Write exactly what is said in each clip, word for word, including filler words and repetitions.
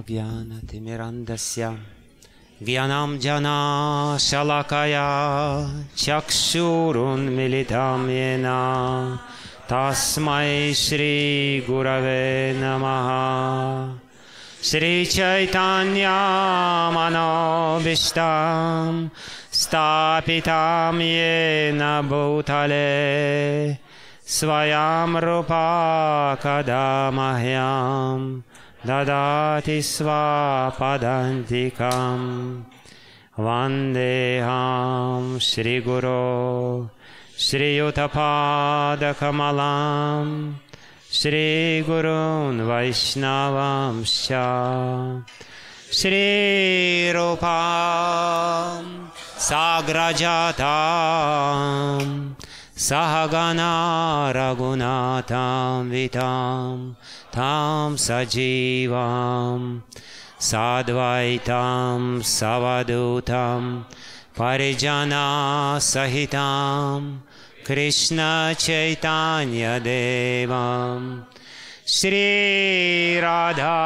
ज्ञानतिमिरन्धस्य ज्ञानाञ्जना शलाकया चक्षुरुन्मिलितं येन तस्मै श्रीगुरवे नमः। श्रीचैतन्यमनोभीष्टं स्थापितं येन भूतले स्वयं रूपा कदा मह्यं ददाति स्वपदान्तिकं। वन्देऽहं श्रीगुरो श्रीयुतपादकमलं श्रीगुरून् वैष्णवांश्च श्रीरूपां साग्रजातां सहगना रघुनाथां वितां तां सजीवां साद्वैतां सवधूतं परिजनसहितं कृष्णचैतन्यदेवं श्रीराधा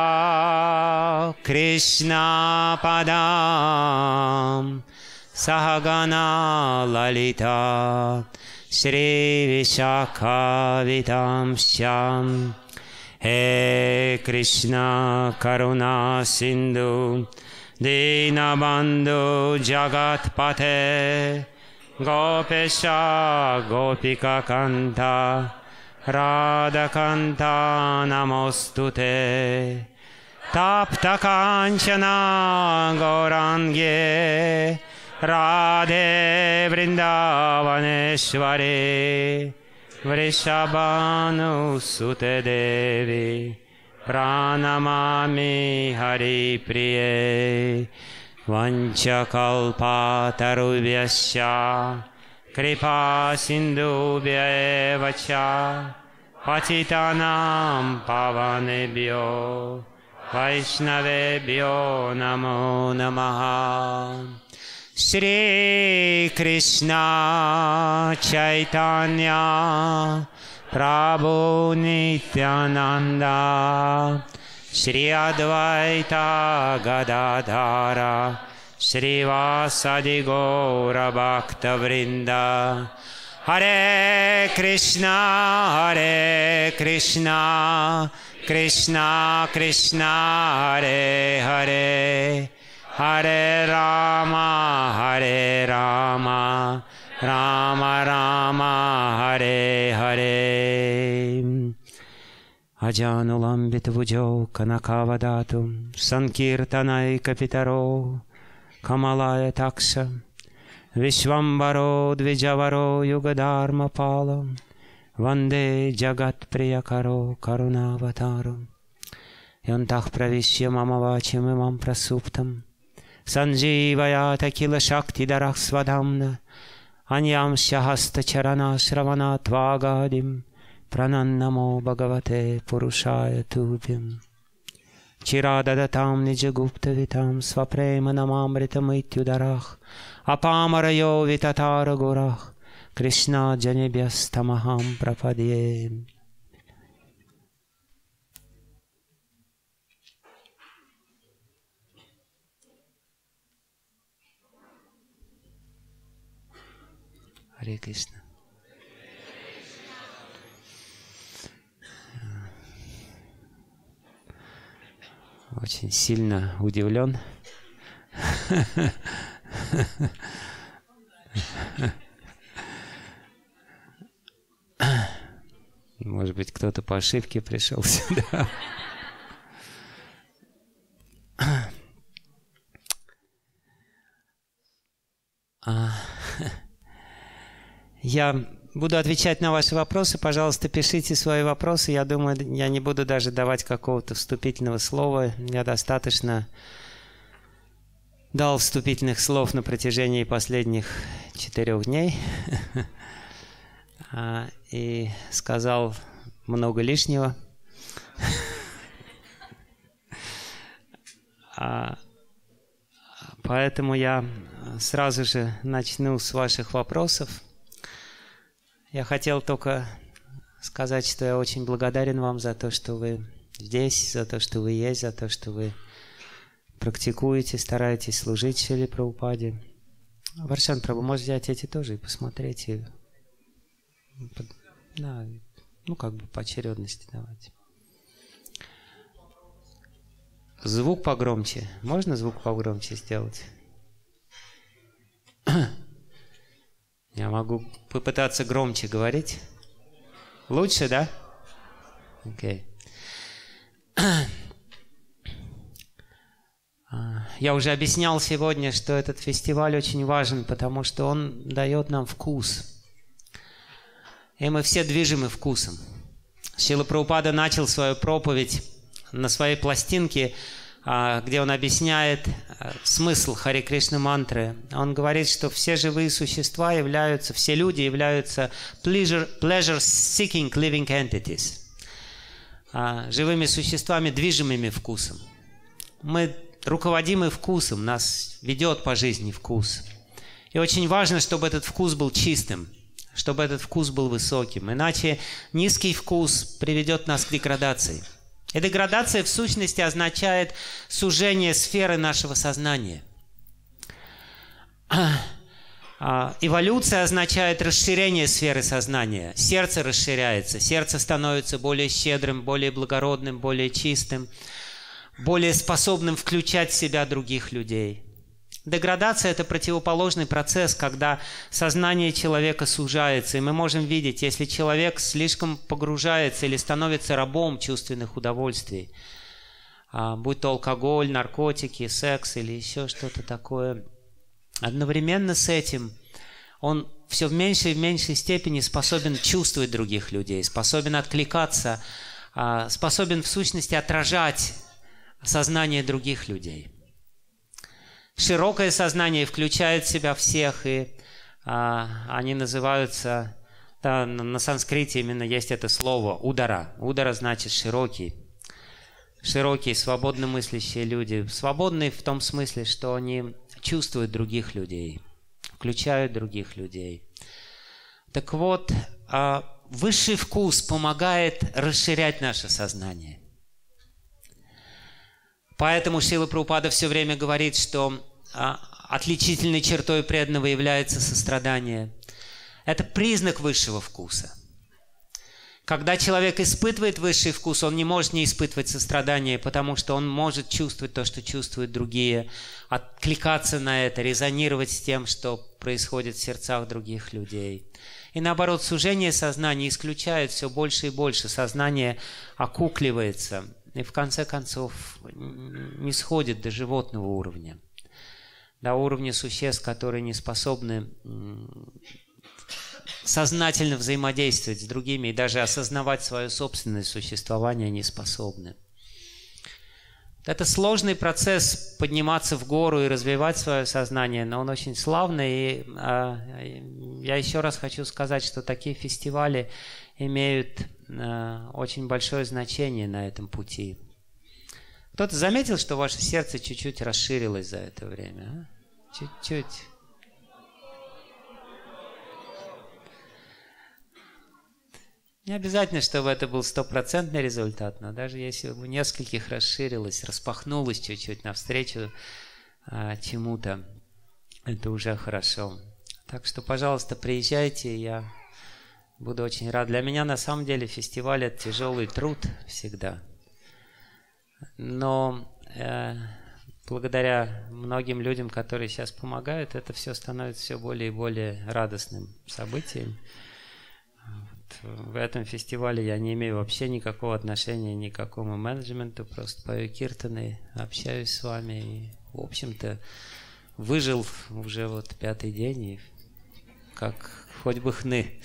कृष्णपदां सहगना ललिता श्रीविशाखावितांश्च। हे कृष्ण करुणा सिन्धु दीनबन्धु जगत्पते गोपेश गोपिकान्त राधाकान्त नमोऽस्तुते। तप्तकाञ्चना गौराङ्गे राधे वृन्दावनेश्वरे वृषभानुसुते देवी प्रणमामि हरिप्रिये। वञ्चकल्पतरुभ्यश्च कृपासिन्धुभ्येव च पतितानां पावनेभ्यो वैष्णवेभ्यो नमो नमः। श्रीकृष्ण चैतन्य प्रभु नित्यानन्द श्री अद्वैत गदाधर श्रीवासदि गौरभक्तवृन्द। हरे कृष्णा हरे कृष्णा कृष्णा कृष्णा हरे हरे हरे राम हरे राम राम राम हरे हरे। अजानुलम्बितभुजौ कनकावदातु सङ्कीर्तनैकपितरो कमलायताक्ष विश्वम्भरो द्विजवरो युगधर्मपालो वन्दे जगत्प्रियकरो करुणावतारो। यन्तः प्रविश्य मम वाचिमिमं प्रसुप्तं सञ्जीवयात किल शक्तिधरः स्वधाम्ना अन्यांश्च हस्तचरणश्रवणात्वागादिं प्रणन्नमो भगवते पुरुषाय तुभ्यं। चिराददतां निजगुप्तवितां स्वप्रेम नमामृतमित्युदरः अपामरयो विततार गुरः कृष्णाजनिभ्यस्तमहं प्रपद्ये। Харе Кришна. Очень сильно удивлен. Может быть, кто-то по ошибке пришел сюда. Я буду отвечать на ваши вопросы. Пожалуйста, пишите свои вопросы. Я думаю, я не буду даже давать какого-то вступительного слова. Я достаточно дал вступительных слов на протяжении последних четырех дней. И сказал много лишнего. Поэтому я сразу же начну с ваших вопросов. Я хотел только сказать, что я очень благодарен вам за то, что вы здесь, за то, что вы есть, за то, что вы практикуете, стараетесь служить Шриле Прабхупаде. Варшан Прабху, может взять эти тоже и посмотреть. И... Да, ну как бы по очередности давайте. Звук погромче. Можно звук погромче сделать? Я могу попытаться громче говорить. Лучше, да? Окей. Я уже объяснял сегодня, что этот фестиваль очень важен, потому что он дает нам вкус. И мы все движимы вкусом. Шрила Прабхупада начал свою проповедь на своей пластинке, где он объясняет смысл Харе Кришна мантры. Он говорит, что все живые существа являются, все люди являются pleasure-seeking living entities. Живыми существами, движимыми вкусом. Мы руководимы вкусом, нас ведет по жизни вкус. И очень важно, чтобы этот вкус был чистым, чтобы этот вкус был высоким. Иначе низкий вкус приведет нас к деградации. И деградация в сущности означает сужение сферы нашего сознания. Эволюция означает расширение сферы сознания. Сердце расширяется, сердце становится более щедрым, более благородным, более чистым, более способным включать в себя других людей. Деградация – это противоположный процесс, когда сознание человека сужается. И мы можем видеть, если человек слишком погружается или становится рабом чувственных удовольствий, будь то алкоголь, наркотики, секс или еще что-то такое, одновременно с этим он все в меньшей и меньшей степени способен чувствовать других людей, способен откликаться, способен в сущности отражать сознание других людей. Широкое сознание включает в себя всех, и а, они называются, да, на, на санскрите именно есть это слово удара. Удара значит широкий. Широкие, свободно мыслящие люди. Свободные в том смысле, что они чувствуют других людей, включают других людей. Так вот, а, высший вкус помогает расширять наше сознание. Поэтому Шрила Прабхупада все время говорит, что а, отличительной чертой преданного является сострадание. Это признак высшего вкуса. Когда человек испытывает высший вкус, он не может не испытывать сострадание, потому что он может чувствовать то, что чувствуют другие, откликаться на это, резонировать с тем, что происходит в сердцах других людей. И наоборот, сужение сознания исключает все больше и больше. Сознание окукливается и в конце концов не сходит до животного уровня, до уровня существ, которые не способны сознательно взаимодействовать с другими и даже осознавать свое собственное существование не способны. Это сложный процесс подниматься в гору и развивать свое сознание, но он очень славный. И э, я еще раз хочу сказать, что такие фестивали имеют э, очень большое значение на этом пути. Кто-то заметил, что ваше сердце чуть-чуть расширилось за это время? А? Чуть-чуть. Не обязательно, чтобы это был стопроцентный результат, но даже если у нескольких расширилось, распахнулось чуть-чуть навстречу а, чему-то, это уже хорошо. Так что, пожалуйста, приезжайте, я буду очень рад. Для меня на самом деле фестиваль – это тяжелый труд всегда. Но э, благодаря многим людям, которые сейчас помогают, это все становится все более и более радостным событием. В этом фестивале я не имею вообще никакого отношения ни к какому менеджменту, просто пою киртаны, общаюсь с вами и, в общем-то, выжил уже вот пятый день, и как хоть бы хны.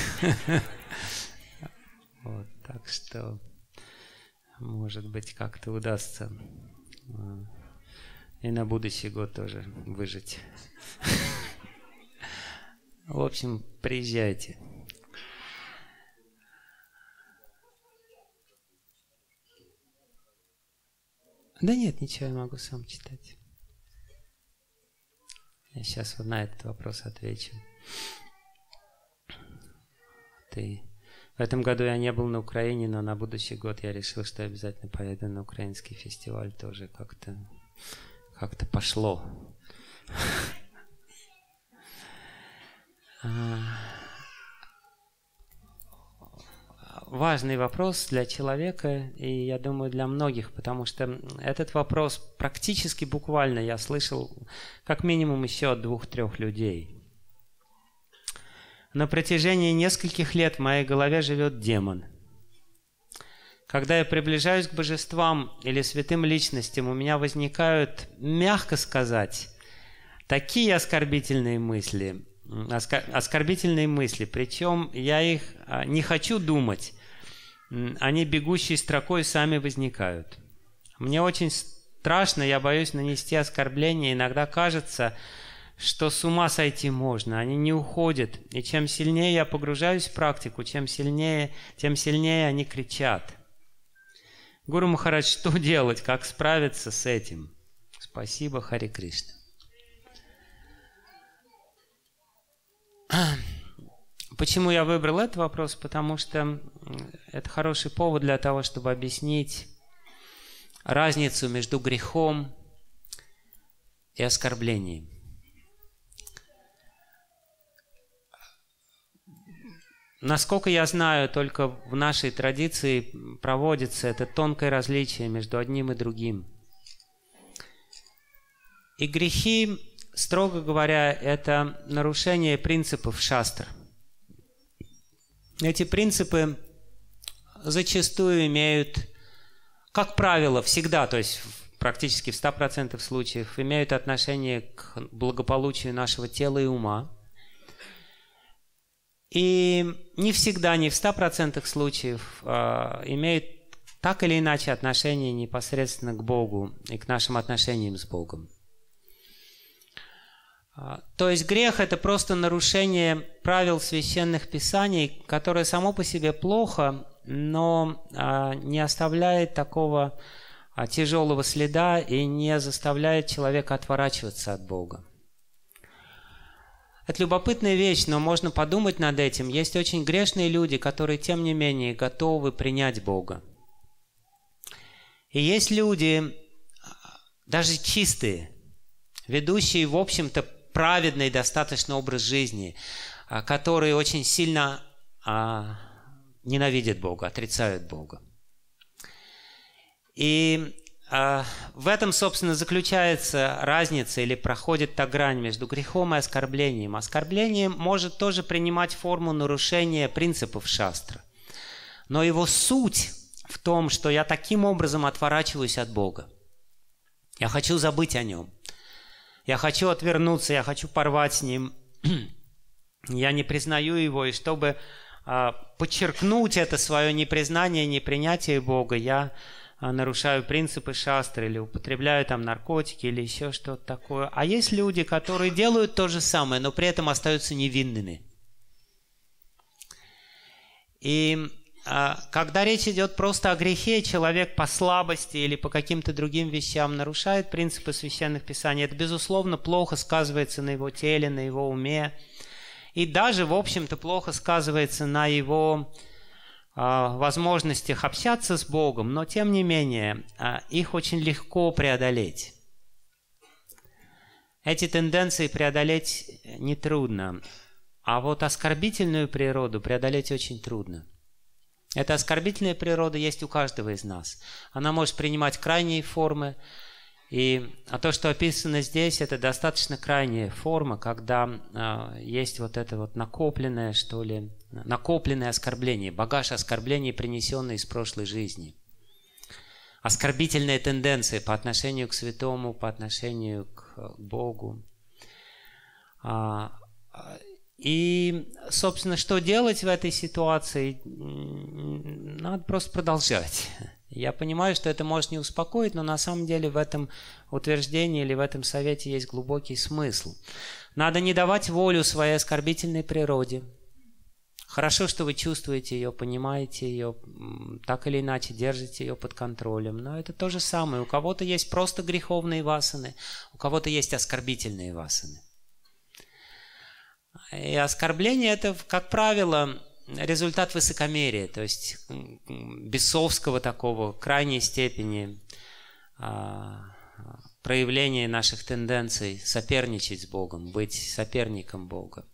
Вот, так что, может быть, как-то удастся и на будущий год тоже выжить. В общем, приезжайте. Да нет, ничего, я могу сам читать. Я сейчас вот на этот вопрос отвечу. Ты... В этом году я не был на Украине, но на будущий год я решил, что обязательно поеду на украинский фестиваль тоже как-то. как-то пошло. Важный вопрос для человека, и я думаю, для многих, потому что этот вопрос практически буквально я слышал как минимум еще от двух-трех людей. На протяжении нескольких лет в моей голове живет демон. Когда я приближаюсь к божествам или святым личностям, у меня возникают, мягко сказать, такие оскорбительные мысли, оскорбительные мысли, причем я их не хочу думать, они бегущей строкой сами возникают. Мне очень страшно, я боюсь нанести оскорбление, иногда кажется, что с ума сойти можно, они не уходят, и чем сильнее я погружаюсь в практику, чем сильнее, тем сильнее они кричат. Гуру Махарадж, что делать, как справиться с этим? Спасибо, Харе Кришна. Почему я выбрал этот вопрос? Потому что это хороший повод для того, чтобы объяснить разницу между грехом и оскорблением. Насколько я знаю, только в нашей традиции проводится это тонкое различие между одним и другим. И грехи, строго говоря, это нарушение принципов шастр. Эти принципы зачастую имеют, как правило, всегда, то есть практически в ста процентах случаев, имеют отношение к благополучию нашего тела и ума. И не всегда, не в ста процентах случаев э, имеют так или иначе отношение непосредственно к Богу и к нашим отношениям с Богом. То есть грех – это просто нарушение правил священных писаний, которое само по себе плохо, но а, не оставляет такого а, тяжелого следа и не заставляет человека отворачиваться от Бога. Это любопытная вещь, но можно подумать над этим. Есть очень грешные люди, которые, тем не менее, готовы принять Бога. И есть люди, даже чистые, ведущие, в общем-то, праведный достаточно образ жизни, которые очень сильно а, ненавидят Бога, отрицают Бога. И а, в этом, собственно, заключается разница или проходит та грань между грехом и оскорблением. Оскорбление может тоже принимать форму нарушения принципов шастры. Но его суть в том, что я таким образом отворачиваюсь от Бога. Я хочу забыть о Нем. Я хочу отвернуться, я хочу порвать с Ним. Я не признаю Его, и чтобы а, подчеркнуть это свое непризнание, непринятие Бога, я а, нарушаю принципы шастры или употребляю там наркотики или еще что-то такое. А есть люди, которые делают то же самое, но при этом остаются невинными. И когда речь идет просто о грехе, человек по слабости или по каким-то другим вещам нарушает принципы священных писаний. Это, безусловно, плохо сказывается на его теле, на его уме. И даже, в общем-то, плохо сказывается на его а, возможностях общаться с Богом. Но, тем не менее, а, их очень легко преодолеть. Эти тенденции преодолеть нетрудно. А вот оскорбительную природу преодолеть очень трудно. Эта оскорбительная природа есть у каждого из нас. Она может принимать крайние формы. И, а то, что описано здесь, это достаточно крайняя форма, когда э, есть вот это вот накопленное, что ли, накопленное оскорбление, багаж оскорблений, принесенный из прошлой жизни. Оскорбительная тенденция по отношению к святому, по отношению к Богу. А, И, собственно, что делать в этой ситуации? Надо просто продолжать. Я понимаю, что это может не успокоить, но на самом деле в этом утверждении или в этом совете есть глубокий смысл. Надо не давать волю своей оскорбительной природе. Хорошо, что вы чувствуете ее, понимаете ее, так или иначе держите ее под контролем. Но это то же самое. У кого-то есть просто греховные васаны, у кого-то есть оскорбительные васаны. И оскорбление – это, как правило, результат высокомерия, то есть бесовского такого, крайней степени проявление наших тенденций соперничать с Богом, быть соперником Бога.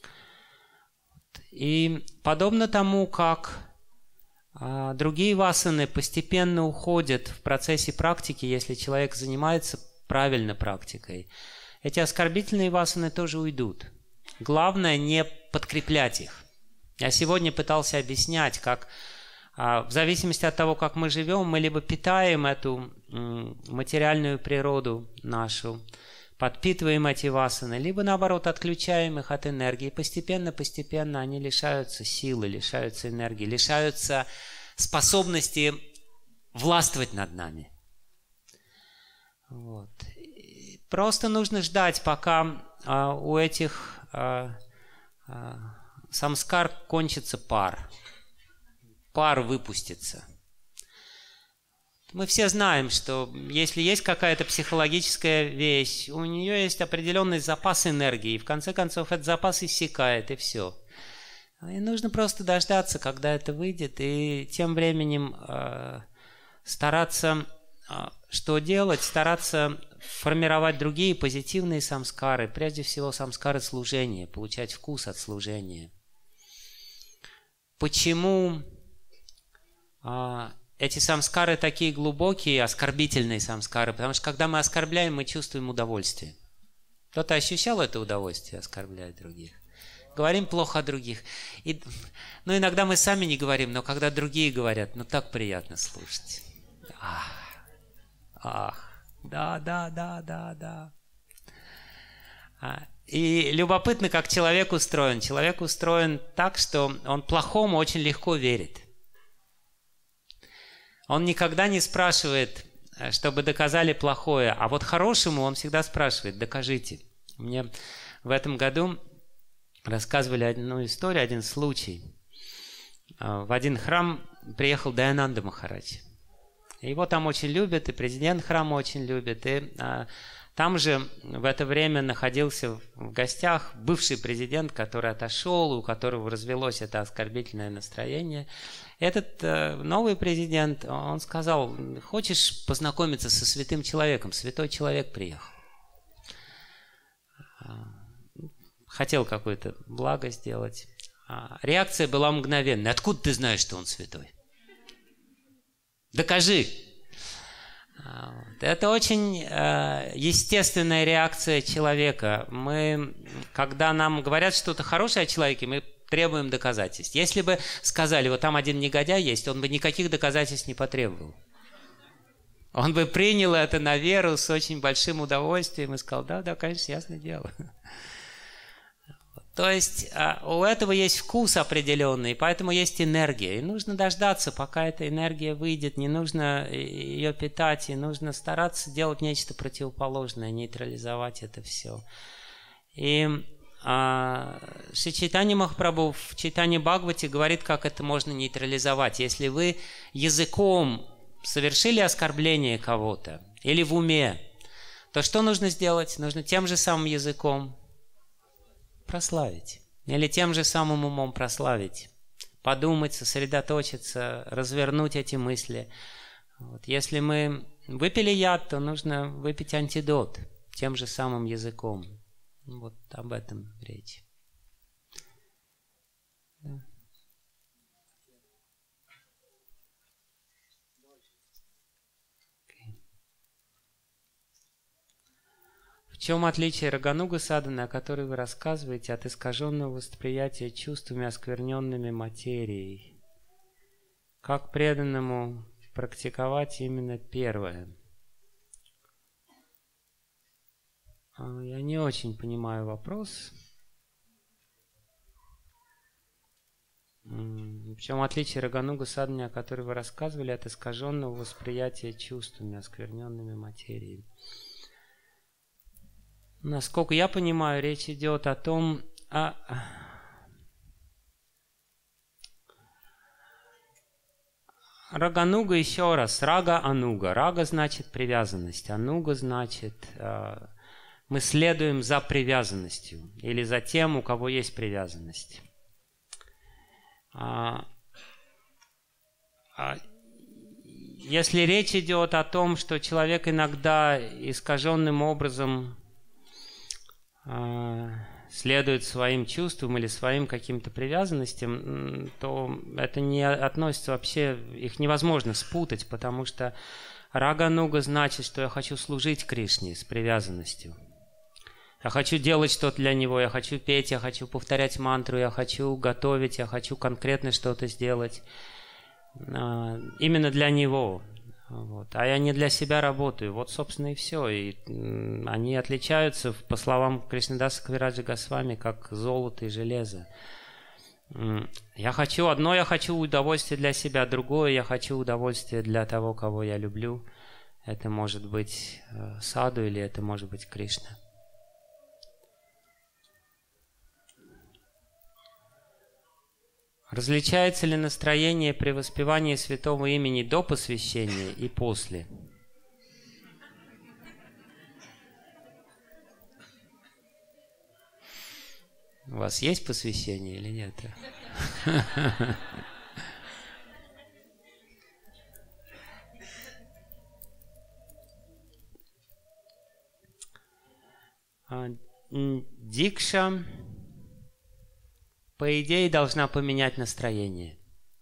И подобно тому, как а, другие васаны постепенно уходят в процессе практики, если человек занимается правильно практикой, эти оскорбительные васаны тоже уйдут. Главное не подкреплять их. Я сегодня пытался объяснять, как а, в зависимости от того, как мы живем, мы либо питаем эту м, материальную природу нашу, подпитываем эти васаны, либо наоборот отключаем их от энергии. Постепенно-постепенно они лишаются силы, лишаются энергии, лишаются способности властвовать над нами. Вот. Просто нужно ждать, пока а, у этих а, а, самскар кончится пар. Пар выпустится. Мы все знаем, что если есть какая-то психологическая вещь, у нее есть определенный запас энергии, и в конце концов этот запас иссякает, и все. И нужно просто дождаться, когда это выйдет, и тем временем э, стараться, э, что делать, стараться формировать другие позитивные самскары, прежде всего самскары служения, получать вкус от служения. Почему э, эти самскары такие глубокие, оскорбительные самскары? Потому что когда мы оскорбляем, мы чувствуем удовольствие. Кто-то ощущал это удовольствие, оскорблять других? Говорим плохо о других. И, ну, иногда мы сами не говорим, но когда другие говорят, ну, так приятно слушать. Ах, ах, да, да, да, да, да. И любопытно, как человек устроен. Человек устроен так, что он плохому очень легко верит. Он никогда не спрашивает, чтобы доказали плохое, а вот хорошему он всегда спрашивает: докажите. Мне в этом году рассказывали одну историю, один случай. В один храм приехал Дайананда Махарадж. Его там очень любят, и президент храма очень любит. И а, там же в это время находился в гостях бывший президент, который отошел, у которого развелось это оскорбительное настроение. Этот э, новый президент, он сказал: хочешь познакомиться со святым человеком? Святой человек приехал. Хотел какое-то благо сделать. А реакция была мгновенная. Откуда ты знаешь, что он святой? Докажи. Это очень э, естественная реакция человека. Мы, когда нам говорят что-то хорошее о человеке, мы требуем доказательств. Если бы сказали: вот там один негодяй есть, он бы никаких доказательств не потребовал. Он бы принял это на веру с очень большим удовольствием и сказал: да, да, конечно, ясное дело. То есть у этого есть вкус определенный, поэтому есть энергия. И нужно дождаться, пока эта энергия выйдет. Не нужно ее питать, и нужно стараться делать нечто противоположное, нейтрализовать это все. И а, Шри Чайтанья Махапрабху в Чайтанья Бхагавате говорит, как это можно нейтрализовать. Если вы языком совершили оскорбление кого-то или в уме, то что нужно сделать? Нужно тем же самым языком прославить. Или тем же самым умом прославить. Подумать, сосредоточиться, развернуть эти мысли. Вот. Если мы выпили яд, то нужно выпить антидот тем же самым языком. Вот об этом речь. Да. В чем отличие Рагануга садханы, о которой вы рассказываете, от искаженного восприятия чувствами, оскверненными материей? Как преданному практиковать именно первое? Я не очень понимаю вопрос. В чем отличие Рагануга садханы, о которой вы рассказывали, от искаженного восприятия чувствами, оскверненными материей? Насколько я понимаю, речь идет о том, о... Рагануга еще раз. Рага ануга. Рага значит привязанность. Ануга значит э, мы следуем за привязанностью или за тем, у кого есть привязанность. А, а, если речь идет о том, что человек иногда искаженным образом э, следует своим чувствам или своим каким-то привязанностям, то это не относится вообще, их невозможно спутать, потому что рага-нуга значит, что я хочу служить Кришне с привязанностью. Я хочу делать что-то для Него, я хочу петь, я хочу повторять мантру, я хочу готовить, я хочу конкретно что-то сделать. Именно для Него. Вот. А я не для себя работаю. Вот, собственно, и все. И они отличаются, по словам Кришнадаса Кавираджа Госвами, как золото и железо. Я хочу одно, я хочу удовольствие для себя, другое, я хочу удовольствие для того, кого я люблю. Это может быть саду или это может быть Кришна. Различается ли настроение при воспевании святого имени до посвящения и после? У вас есть посвящение или нет? Дикша, по идее, должна поменять настроение.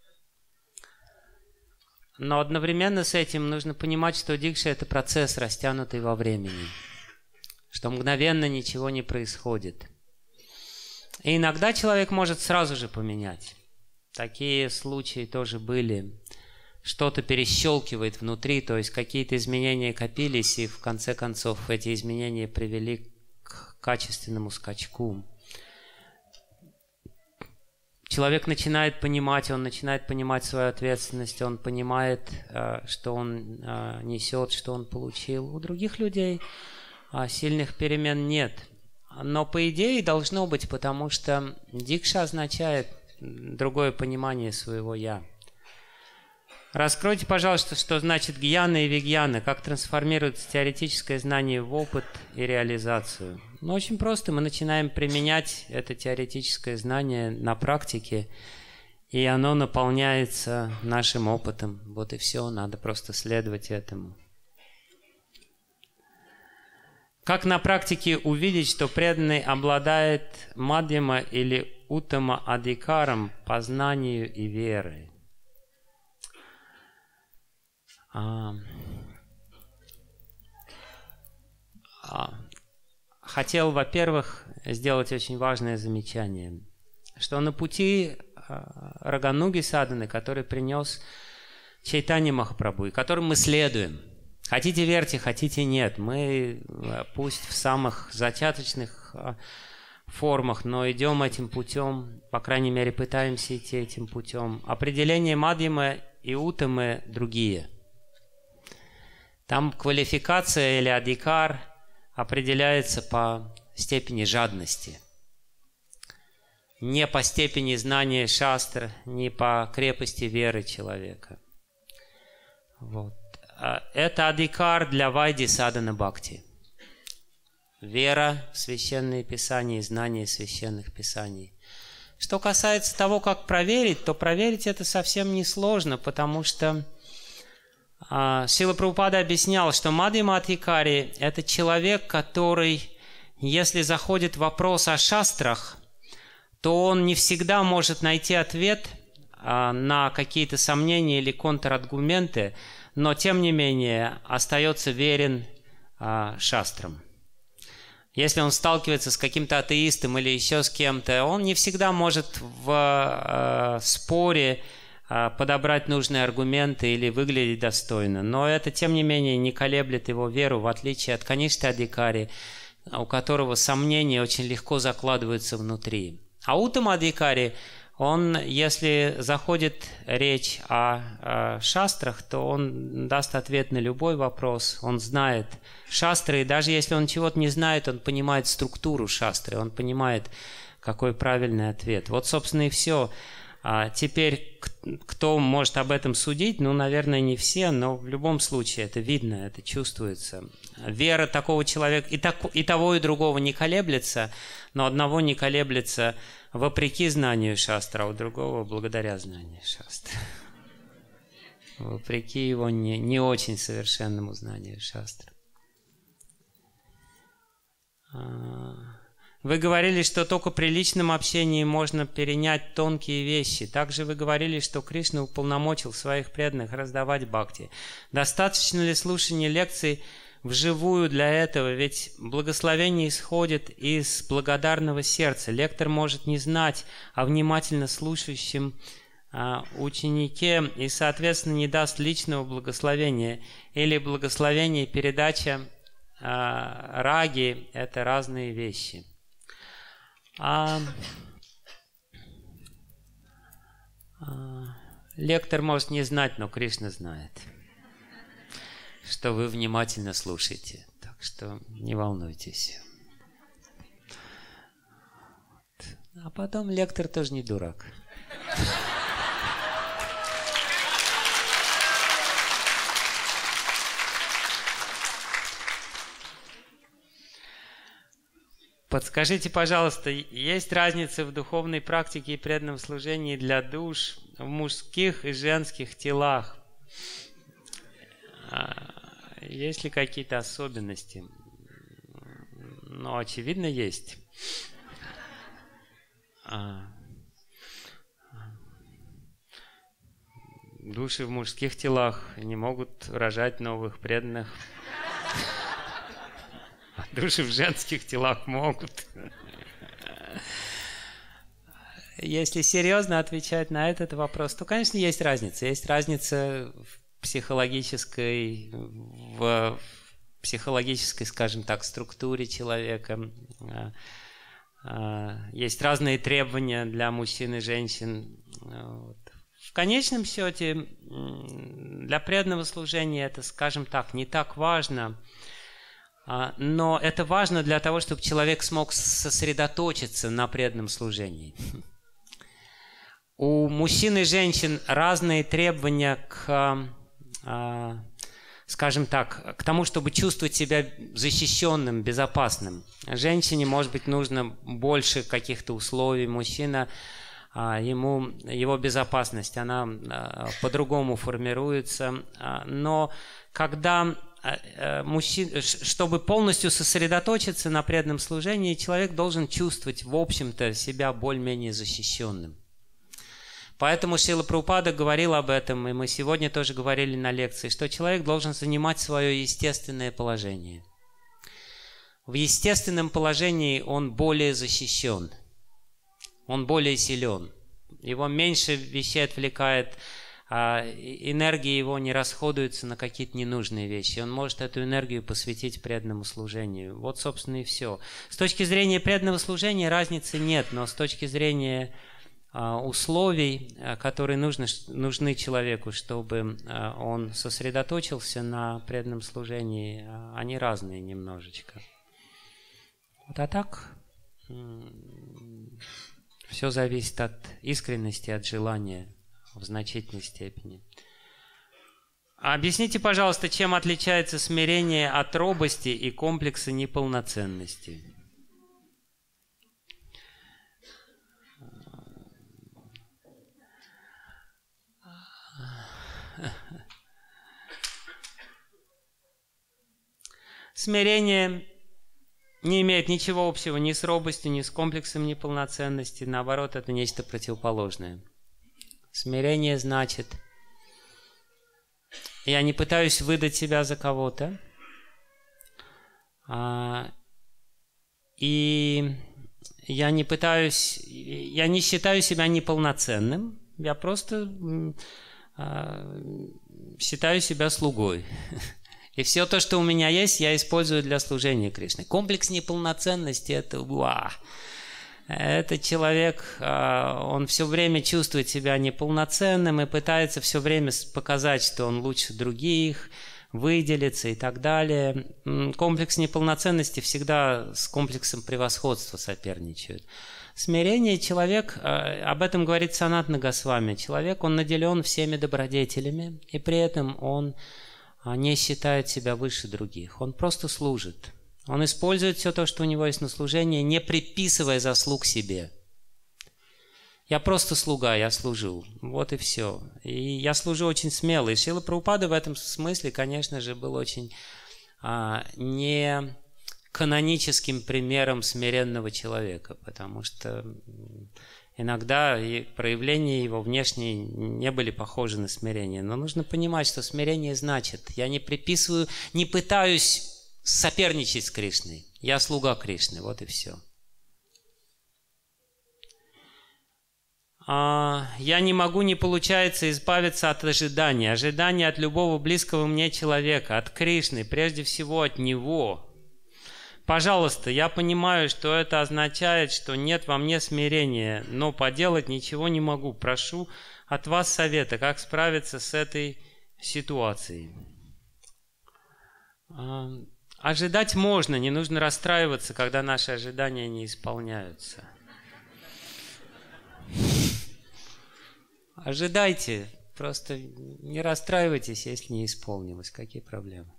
Но одновременно с этим нужно понимать, что дикша – это процесс, растянутый во времени, что мгновенно ничего не происходит. И иногда человек может сразу же поменять. Такие случаи тоже были. Что-то перещелкивает внутри, то есть какие-то изменения копились, и в конце концов эти изменения привели к качественному скачку. Человек начинает понимать, он начинает понимать свою ответственность, он понимает, что он несет, что он получил. У других людей сильных перемен нет. Но по идее должно быть, потому что дикша означает другое понимание своего «я». Раскройте, пожалуйста, что значит гьяна и вигьяна, как трансформируется теоретическое знание в опыт и реализацию. Ну, очень просто, мы начинаем применять это теоретическое знание на практике, и оно наполняется нашим опытом. Вот и все, надо просто следовать этому. Как на практике увидеть, что преданный обладает мадьяма или уттама адикаром по знанию и вере? А, а, хотел, во-первых, сделать очень важное замечание, что на пути а, Рагануги Садханы, который принес Чайтанья Махапрабху, и которым мы следуем, хотите верьте, хотите нет, мы пусть в самых зачаточных а, формах, но идем этим путем, по крайней мере, пытаемся идти этим путем. Определение мадьямы и уттамы другие. Там квалификация или адикар определяется по степени жадности. Не по степени знания шастр, не по крепости веры человека. Вот. Это адикар для вайди садхана бхакти. Вера в священные писания и знание священных писаний. Что касается того, как проверить, то проверить это совсем несложно, потому что Шрила Прабхупада объяснял, что мадьяма адикари – это человек, который, если заходит вопрос о шастрах, то он не всегда может найти ответ на какие-то сомнения или контраргументы, но тем не менее остается верен шастрам. Если он сталкивается с каким-то атеистом или еще с кем-то, он не всегда может в споре подобрать нужные аргументы или выглядеть достойно. Но это, тем не менее, не колеблет его веру, в отличие от Каништа Адикари, у которого сомнения очень легко закладываются внутри. А уттама адикари, он, если заходит речь о, о шастрах, то он даст ответ на любой вопрос. Он знает шастры, и даже если он чего-то не знает, он понимает структуру шастры, он понимает, какой правильный ответ. Вот, собственно, и все. А теперь, кто может об этом судить? Ну, наверное, не все, но в любом случае это видно, это чувствуется. Вера такого человека и, так, и того, и другого не колеблется, но одного не колеблется вопреки знанию шастра, а у другого благодаря знанию шастра. вопреки его не, не очень совершенному знанию шастр. Вы говорили, что только при личном общении можно перенять тонкие вещи. Также вы говорили, что Кришна уполномочил своих преданных раздавать бхакти. Достаточно ли слушания лекций вживую для этого? Ведь благословение исходит из благодарного сердца. Лектор может не знать о внимательно слушающем а, ученике и, соответственно, не даст личного благословения. Или благословение и передача а, раги – это разные вещи. А, а, лектор может не знать, но Кришна знает, что вы внимательно слушаете. Так что не волнуйтесь. А потом лектор тоже не дурак. Подскажите, пожалуйста, есть разница в духовной практике и преданном служении для душ в мужских и женских телах? Есть ли какие-то особенности? Ну, очевидно, есть. Души в мужских телах не могут рожать новых преданных. Души в женских телах могут. Если серьезно отвечать на этот вопрос, то, конечно, есть разница. Есть разница в психологической, в психологической, скажем так, структуре человека. Есть разные требования для мужчин и женщин. В конечном счете, для преданного служения это, скажем так, не так важно. Но это важно для того, чтобы человек смог сосредоточиться на преданном служении. У мужчин и женщин разные требования к, скажем так, к тому, чтобы чувствовать себя защищенным, безопасным. Женщине, может быть, нужно больше каких-то условий. Мужчина, ему, его безопасность, она по-другому формируется. Но когда... Мужчин, чтобы полностью сосредоточиться на преданном служении, человек должен чувствовать, в общем-то, себя более-менее защищенным. Поэтому Шрила Прабхупада говорил об этом, и мы сегодня тоже говорили на лекции, что человек должен занимать свое естественное положение. В естественном положении он более защищен, он более силен, его меньше вещей отвлекает, энергия его не расходуется на какие-то ненужные вещи. Он может эту энергию посвятить преданному служению. Вот, собственно, и все. С точки зрения преданного служения разницы нет, но с точки зрения условий, которые нужны, нужны человеку, чтобы он сосредоточился на преданном служении, они разные немножечко. Вот, а так все зависит от искренности, от желания в значительной степени. Объясните, пожалуйста, чем отличается смирение от робости и комплекса неполноценности? Смирение не имеет ничего общего ни с робостью, ни с комплексом неполноценности. Наоборот, это нечто противоположное. Смирение значит, я не пытаюсь выдать себя за кого-то, а, и я не пытаюсь, я не считаю себя неполноценным, я просто а, считаю себя слугой. И все то, что у меня есть, я использую для служения Кришне. Комплекс неполноценности – это уа. Этот человек, он все время чувствует себя неполноценным и пытается все время показать, что он лучше других, выделиться и так далее. Комплекс неполноценности всегда с комплексом превосходства соперничает. Смирение человек, об этом говорит Санатана Госвами, человек, он наделен всеми добродетелями, и при этом он не считает себя выше других, он просто служит. Он использует все то, что у него есть на служение, не приписывая заслуг себе. Я просто слуга, я служу. Вот и все. И я служу очень смело. И Шрила Прабхупада в этом смысле, конечно же, был очень а, не каноническим примером смиренного человека, потому что иногда проявления его внешние не были похожи на смирение. Но нужно понимать, что смирение значит, я не приписываю, не пытаюсь соперничать с Кришной. Я слуга Кришны, вот и все. Я не могу, не получается избавиться от ожидания. Ожидания от любого близкого мне человека, от Кришны, прежде всего от Него. Пожалуйста, я понимаю, что это означает, что нет во мне смирения, но поделать ничего не могу. Прошу от вас совета, как справиться с этой ситуацией. Ожидать можно, не нужно расстраиваться, когда наши ожидания не исполняются. Ожидайте, просто не расстраивайтесь, если не исполнилось. Какие проблемы?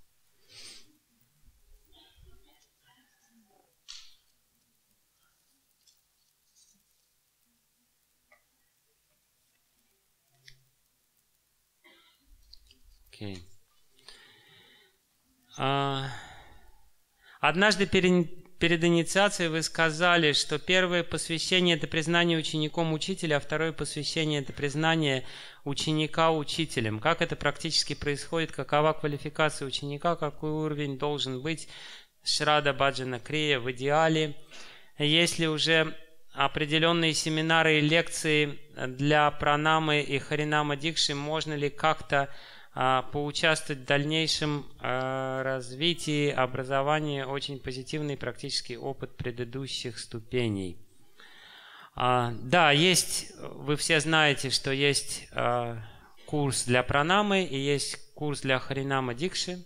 Okay. А, однажды перед, перед инициацией вы сказали, что первое посвящение – это признание учеником учителя, а второе посвящение – это признание ученика учителем. Как это практически происходит? Какова квалификация ученика? Какой уровень должен быть Шрада Баджана Крия в идеале? Есть ли уже определенные семинары и лекции для пранамы и харинама дикши? Можно ли как-то поучаствовать в дальнейшем развитии, образовании? Очень позитивный практический опыт предыдущих ступеней. Да, есть, вы все знаете, что есть курс для пранамы и есть курс для харинама дикши.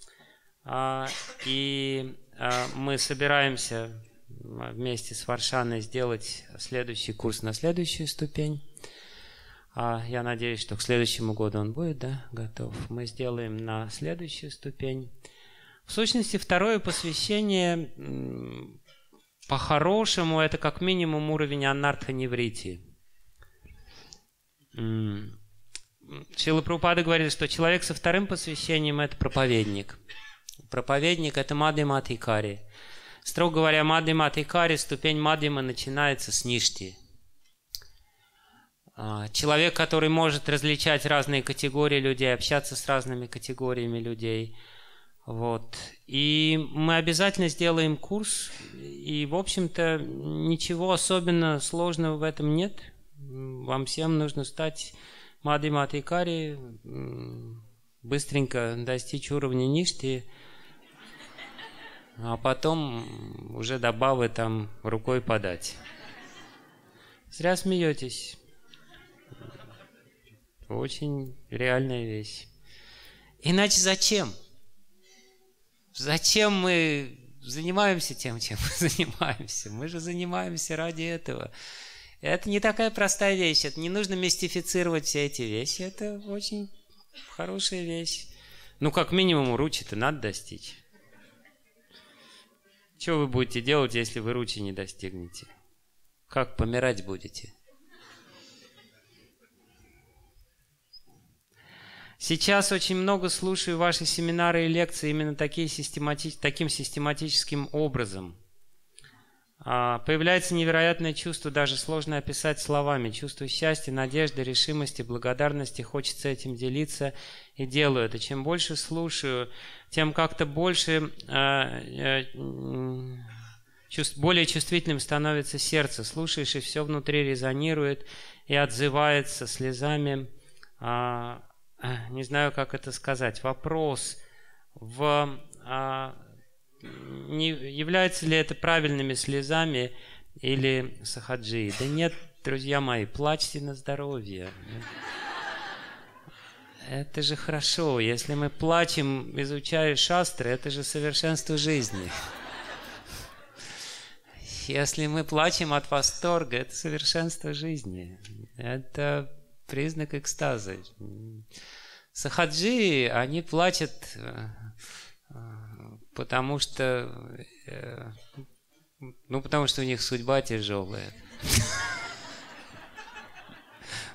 И мы собираемся вместе с Варшаной сделать следующий курс на следующую ступень. Я надеюсь, что к следующему году он будет, да, готов. Мы сделаем на следующую ступень. В сущности, второе посвящение, по-хорошему, это как минимум уровень анартха-неврити. Шрила Прабхупада говорит, что человек со вторым посвящением – это проповедник. Проповедник – это мадхьяма-адхикари. Строго говоря, мадхьяма-адхикари, ступень мадхьяма начинается с ништи. Человек, который может различать разные категории людей, общаться с разными категориями людей. Вот. И мы обязательно сделаем курс. И, в общем-то, ничего особенно сложного в этом нет. Вам всем нужно стать мадхьяма-адхикари, быстренько достичь уровня ништи, а потом уже до бавы там рукой подать. Зря смеетесь. Очень реальная вещь. Иначе зачем? Зачем мы занимаемся тем, чем мы занимаемся? Мы же занимаемся ради этого. Это не такая простая вещь. Это не нужно мистифицировать все эти вещи. Это очень хорошая вещь. Ну, как минимум, ручи-то надо достичь. Что вы будете делать, если вы ручи не достигнете? Как помирать будете? Сейчас очень много слушаю ваши семинары и лекции именно такие системати... таким систематическим образом. А, появляется невероятное чувство, даже сложно описать словами. Чувство счастья, надежды, решимости, благодарности. Хочется этим делиться и делаю это. Чем больше слушаю, тем как-то больше, а, а, чувств... более чувствительным становится сердце. Слушаешь, и все внутри резонирует и отзывается слезами. А, Не знаю, как это сказать. Вопрос, в, а, не является ли это правильными слезами или сахаджи? Да нет, друзья мои, плачьте на здоровье. Это же хорошо. Если мы плачем, изучая шастры, это же совершенство жизни. Если мы плачем от восторга, это совершенство жизни. Это признак экстаза. Сахаджи, они плачут, потому что, ну, потому что у них судьба тяжелая.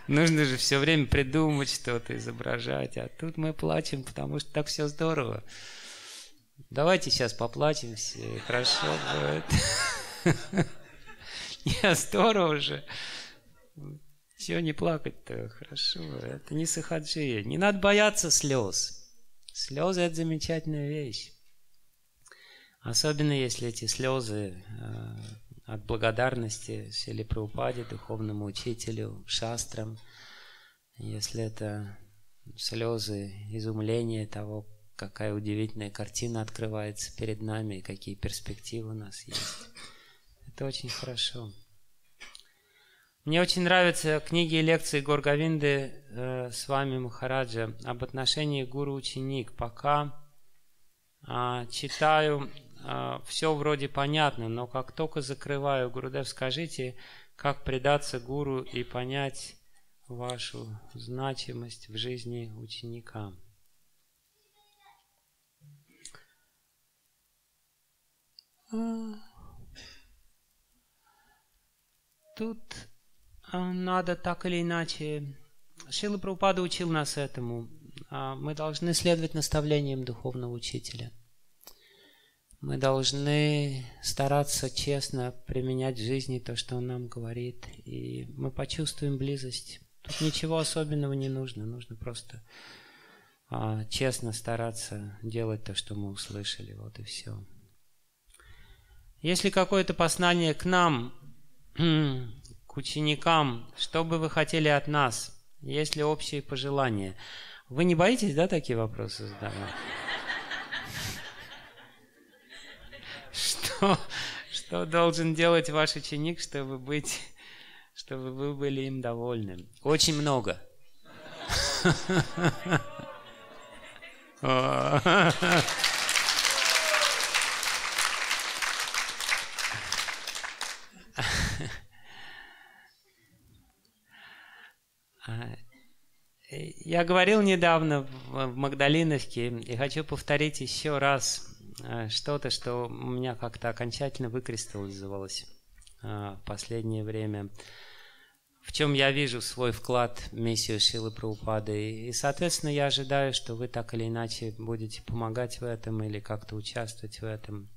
Нужно же все время придумать что-то, изображать. А тут мы плачем, потому что так все здорово. Давайте сейчас поплачем все, и хорошо будет. Не, здорово же. Чего не плакать-то? Хорошо. Это не сахаджи. Не надо бояться слез. Слезы – это замечательная вещь. Особенно если эти слезы э, от благодарности Шриле Прабхупаде, духовному учителю, шастрам. Если это слезы изумления того, какая удивительная картина открывается перед нами, и какие перспективы у нас есть. Это очень хорошо. Мне очень нравятся книги и лекции Гор Говинды э, с вами, Махараджа, об отношении гуру-ученик. Пока э, читаю, э, все вроде понятно, но как только закрываю, Гурудев, скажите, как предаться гуру и понять вашу значимость в жизни ученика. Тут надо так или иначе. Шрила Прабхупада учил нас этому. Мы должны следовать наставлениям духовного учителя. Мы должны стараться честно применять в жизни то, что он нам говорит. И мы почувствуем близость. Тут ничего особенного не нужно. Нужно просто честно стараться делать то, что мы услышали. Вот и все. Если какое-то послание к нам, к ученикам, что бы вы хотели от нас? Есть ли общие пожелания? Вы не боитесь, да, такие вопросы задавать? Что, что должен делать ваш ученик, чтобы быть, чтобы вы были им довольны? Очень много. Я говорил недавно в Магдалиновке и хочу повторить еще раз что-то, что у меня как-то окончательно выкристаллизовалось в последнее время, в чем я вижу свой вклад в миссию Шрилы Прабхупады. И, соответственно, я ожидаю, что вы так или иначе будете помогать в этом или как-то участвовать в этом.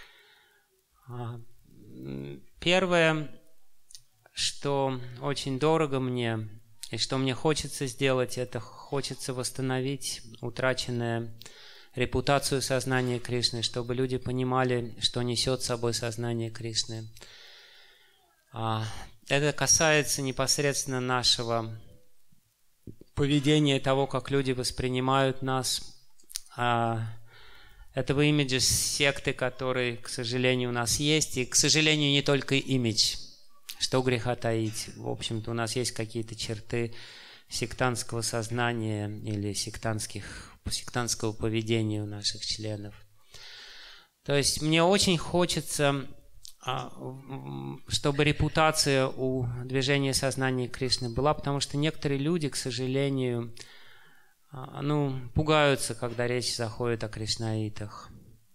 Первое, что очень дорого мне, и что мне хочется сделать, это хочется восстановить утраченную репутацию сознания Кришны, чтобы люди понимали, что несет с собой сознание Кришны. Это касается непосредственно нашего поведения, того, как люди воспринимают нас, этого имиджа секты, который, к сожалению, у нас есть, и, к сожалению, не только имидж. Что греха таить? В общем-то, у нас есть какие-то черты сектантского сознания или сектантских, сектантского поведения у наших членов. То есть мне очень хочется, чтобы репутация у движения сознания Кришны была, потому что некоторые люди, к сожалению, ну, пугаются, когда речь заходит о кришнаитах.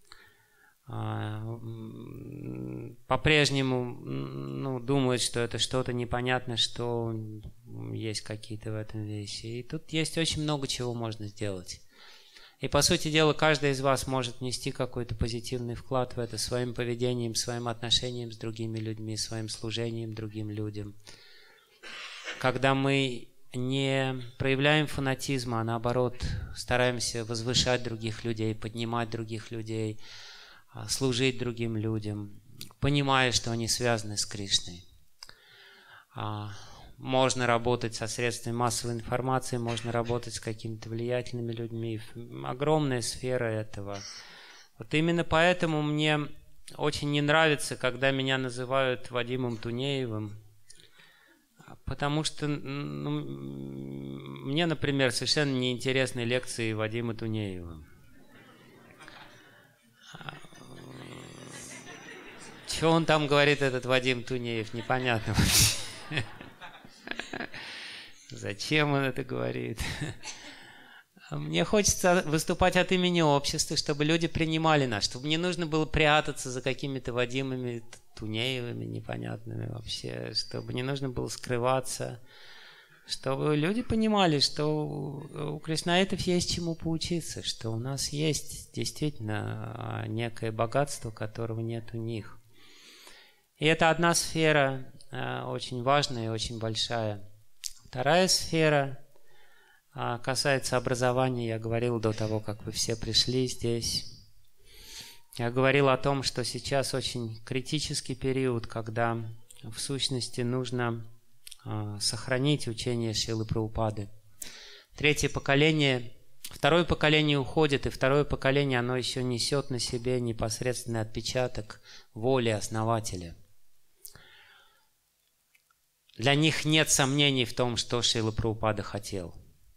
По-прежнему ну, думают, что это что-то непонятное, что есть какие-то в этом вещи. И тут есть очень много чего можно сделать. И, по сути дела, каждый из вас может внести какой-то позитивный вклад в это своим поведением, своим отношением с другими людьми, своим служением другим людям. Когда мы не проявляем фанатизма, а наоборот стараемся возвышать других людей, поднимать других людей, служить другим людям, понимая, что они связаны с Кришной. Можно работать со средствами массовой информации, можно работать с какими-то влиятельными людьми. Огромная сфера этого. Вот именно поэтому мне очень не нравится, когда меня называют Вадимом Тунеевым, потому что ну, мне, например, совершенно неинтересны лекции Вадима Тунеева. Что он там говорит, этот Вадим Тунеев, непонятно вообще. Зачем он это говорит? Мне хочется выступать от имени общества, чтобы люди принимали нас, чтобы не нужно было прятаться за какими-то Вадимами Тунеевыми непонятными вообще, чтобы не нужно было скрываться, чтобы люди понимали, что у кришнаитов есть чему поучиться, что у нас есть действительно некое богатство, которого нет у них. И это одна сфера очень важная и очень большая. Вторая сфера касается образования. Я говорил до того, как вы все пришли здесь. Я говорил о том, что сейчас очень критический период, когда в сущности нужно сохранить учение Шрилы Прабхупады. Третье поколение, второе поколение уходит, и второе поколение, оно еще несет на себе непосредственный отпечаток воли основателя. Для них нет сомнений в том, что Шрила Прабхупада хотел.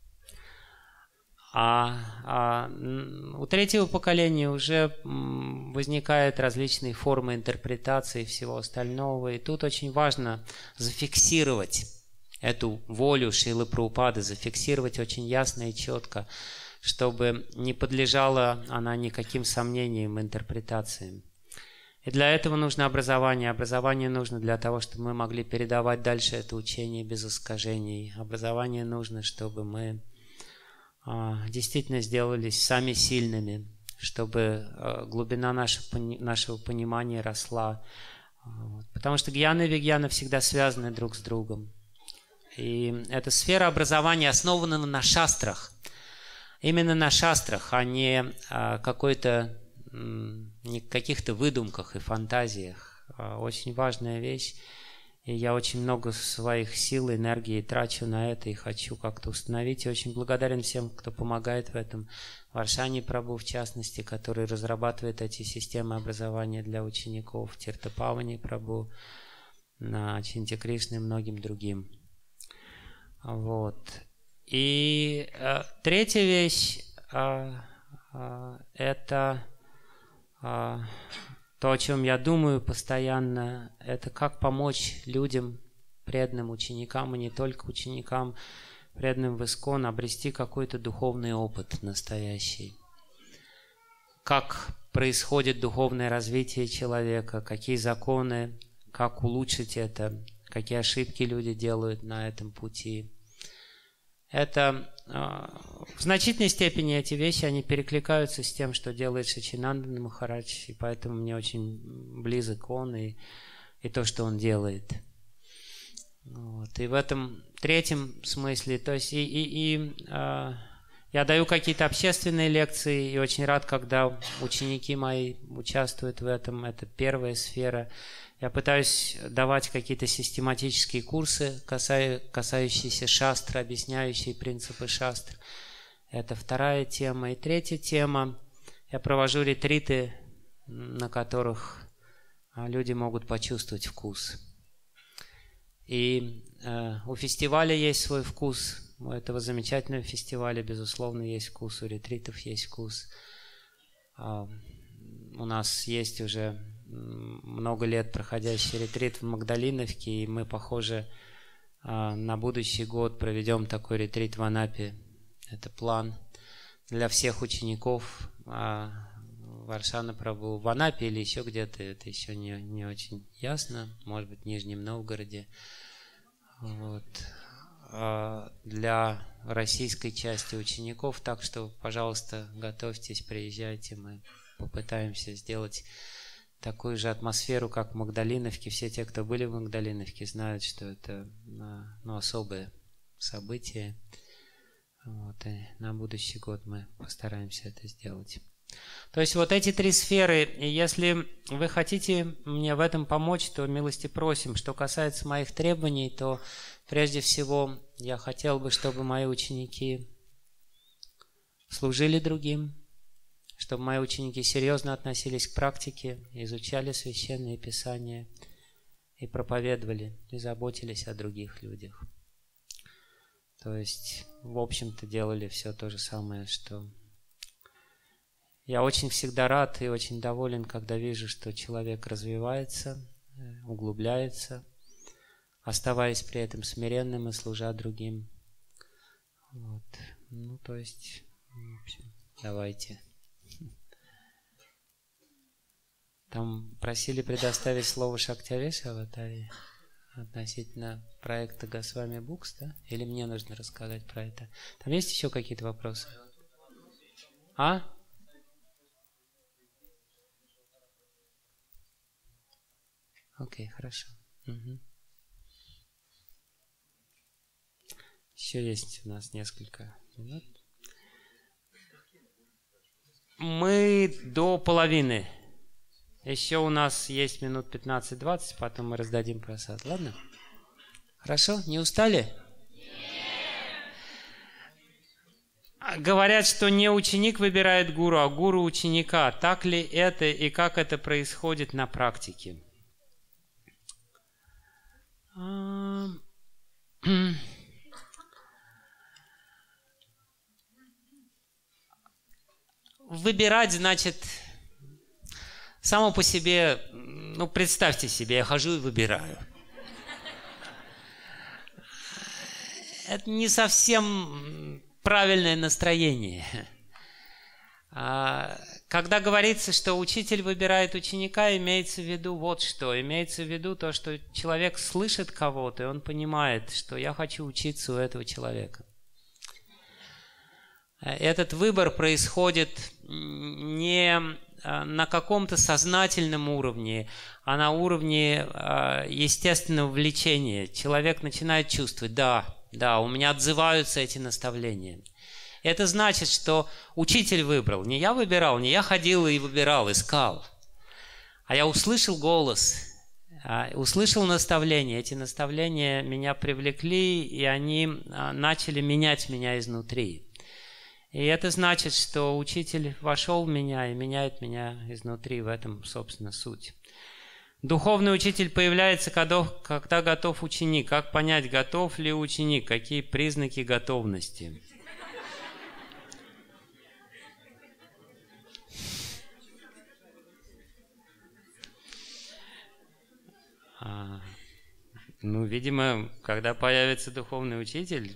А, а у третьего поколения уже возникают различные формы интерпретации и всего остального. И тут очень важно зафиксировать эту волю Шрилы Прабхупады, зафиксировать очень ясно и четко, чтобы не подлежала она никаким сомнениям, интерпретациям. И для этого нужно образование. Образование нужно для того, чтобы мы могли передавать дальше это учение без искажений. Образование нужно, чтобы мы а, действительно сделались сами сильными, чтобы а, глубина нашего, нашего понимания росла. Вот. Потому что гьяна и вигьяна всегда связаны друг с другом. И эта сфера образования основана на шастрах. Именно на шастрах, а не а, какой-то не каких-то выдумках и фантазиях. Очень важная вещь. И я очень много своих сил, энергии трачу на это и хочу как-то установить. И очень благодарен всем, кто помогает в этом. Варшани Прабху, в частности, который разрабатывает эти системы образования для учеников. Тиртапавани Прабху, Чинти Кришны и многим другим. Вот. И э, третья вещь э, э, это то, о чем я думаю постоянно, это как помочь людям, преданным ученикам, и не только ученикам, преданным в ИСККОН, обрести какой-то духовный опыт настоящий. Как происходит духовное развитие человека, какие законы, как улучшить это, какие ошибки люди делают на этом пути. Это в значительной степени эти вещи, они перекликаются с тем, что делает Шачинандана Махарадж, и поэтому мне очень близок он и, и то, что он делает. Вот. И в этом третьем смысле, то есть и, и, и э, я даю какие-то общественные лекции, и очень рад, когда ученики мои участвуют в этом, это первая сфера. Я пытаюсь давать какие-то систематические курсы, касающиеся шастр, объясняющие принципы шастр. Это вторая тема. И третья тема. Я провожу ретриты, на которых люди могут почувствовать вкус. И э, у фестиваля есть свой вкус. У этого замечательного фестиваля, безусловно, есть вкус. У ретритов есть вкус. Э, у нас есть уже много лет проходящий ретрит в Магдалиновке, и мы, похоже, на будущий год проведем такой ретрит в Анапе. Это план для всех учеников Варшана Прабху в Анапе или еще где-то, это еще не, не очень ясно, может быть, в Нижнем Новгороде. Вот. Для российской части учеников, так что, пожалуйста, готовьтесь, приезжайте, мы попытаемся сделать такую же атмосферу, как в Магдалиновке. Все те, кто были в Магдалиновке, знают, что это ну, особое событие. Вот, и на будущий год мы постараемся это сделать. То есть вот эти три сферы, и если вы хотите мне в этом помочь, то милости просим. Что касается моих требований, то прежде всего я хотел бы, чтобы мои ученики служили другим, чтобы мои ученики серьезно относились к практике, изучали священные писания и проповедовали, и заботились о других людях. То есть, в общем-то, делали все то же самое, что... Я очень всегда рад и очень доволен, когда вижу, что человек развивается, углубляется, оставаясь при этом смиренным и служа другим. Вот. Ну, то есть, в общем, давайте... Там просили предоставить слово Шактявеше Аватаре. относительно проекта Goswami Books, да? Или мне нужно рассказать про это? Там есть еще какие-то вопросы? А? Окей, хорошо. Угу. Еще есть у нас несколько минут. Мы до половины. Еще у нас есть минут пятнадцать-двадцать, потом мы раздадим просад. Ладно? Хорошо? Не устали? Нет. Говорят, что не ученик выбирает гуру, а гуру ученика. Так ли это и как это происходит на практике? Выбирать, значит, само по себе, ну, представьте себе, я хожу и выбираю. Это не совсем правильное настроение. Когда говорится, что учитель выбирает ученика, имеется в виду вот что. Имеется в виду то, что человек слышит кого-то, и он понимает, что я хочу учиться у этого человека. Этот выбор происходит не на каком-то сознательном уровне, а на уровне естественного влечения. Человек начинает чувствовать, да, да, у меня отзываются эти наставления. Это значит, что учитель выбрал. Не я выбирал, не я ходил и выбирал, искал. А я услышал голос, услышал наставления. Эти наставления меня привлекли, и они начали менять меня изнутри. И это значит, что учитель вошел в меня и меняет меня изнутри. В этом, собственно, суть. Духовный учитель появляется, когда готов ученик. Как понять, готов ли ученик? Какие признаки готовности? А, ну, видимо, когда появится духовный учитель...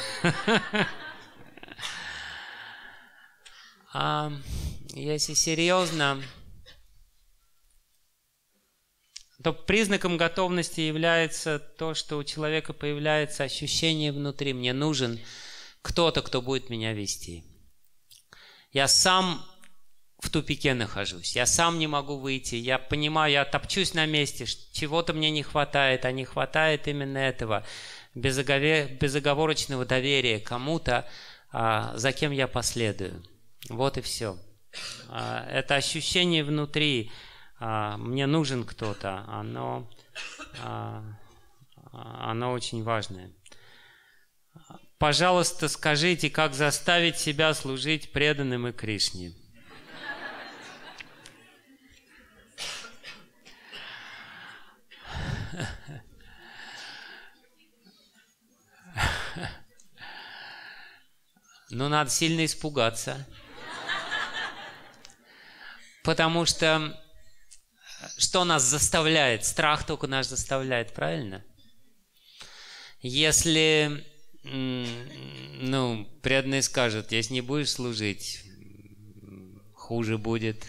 А если серьезно, то признаком готовности является то, что у человека появляется ощущение внутри. Мне нужен кто-то, кто будет меня вести. Я сам в тупике нахожусь. Я сам не могу выйти. Я понимаю, я топчусь на месте. Чего-то мне не хватает, а не хватает именно этого безоговорочного доверия кому-то, за кем я последую. Вот и все. Это ощущение внутри, мне нужен кто-то, оно, оно очень важное. Пожалуйста, скажите, как заставить себя служить преданным и Кришне? Ну, надо сильно испугаться. Потому что что нас заставляет? Страх только нас заставляет, правильно? Если, ну, преданные скажут, если не будешь служить, хуже будет,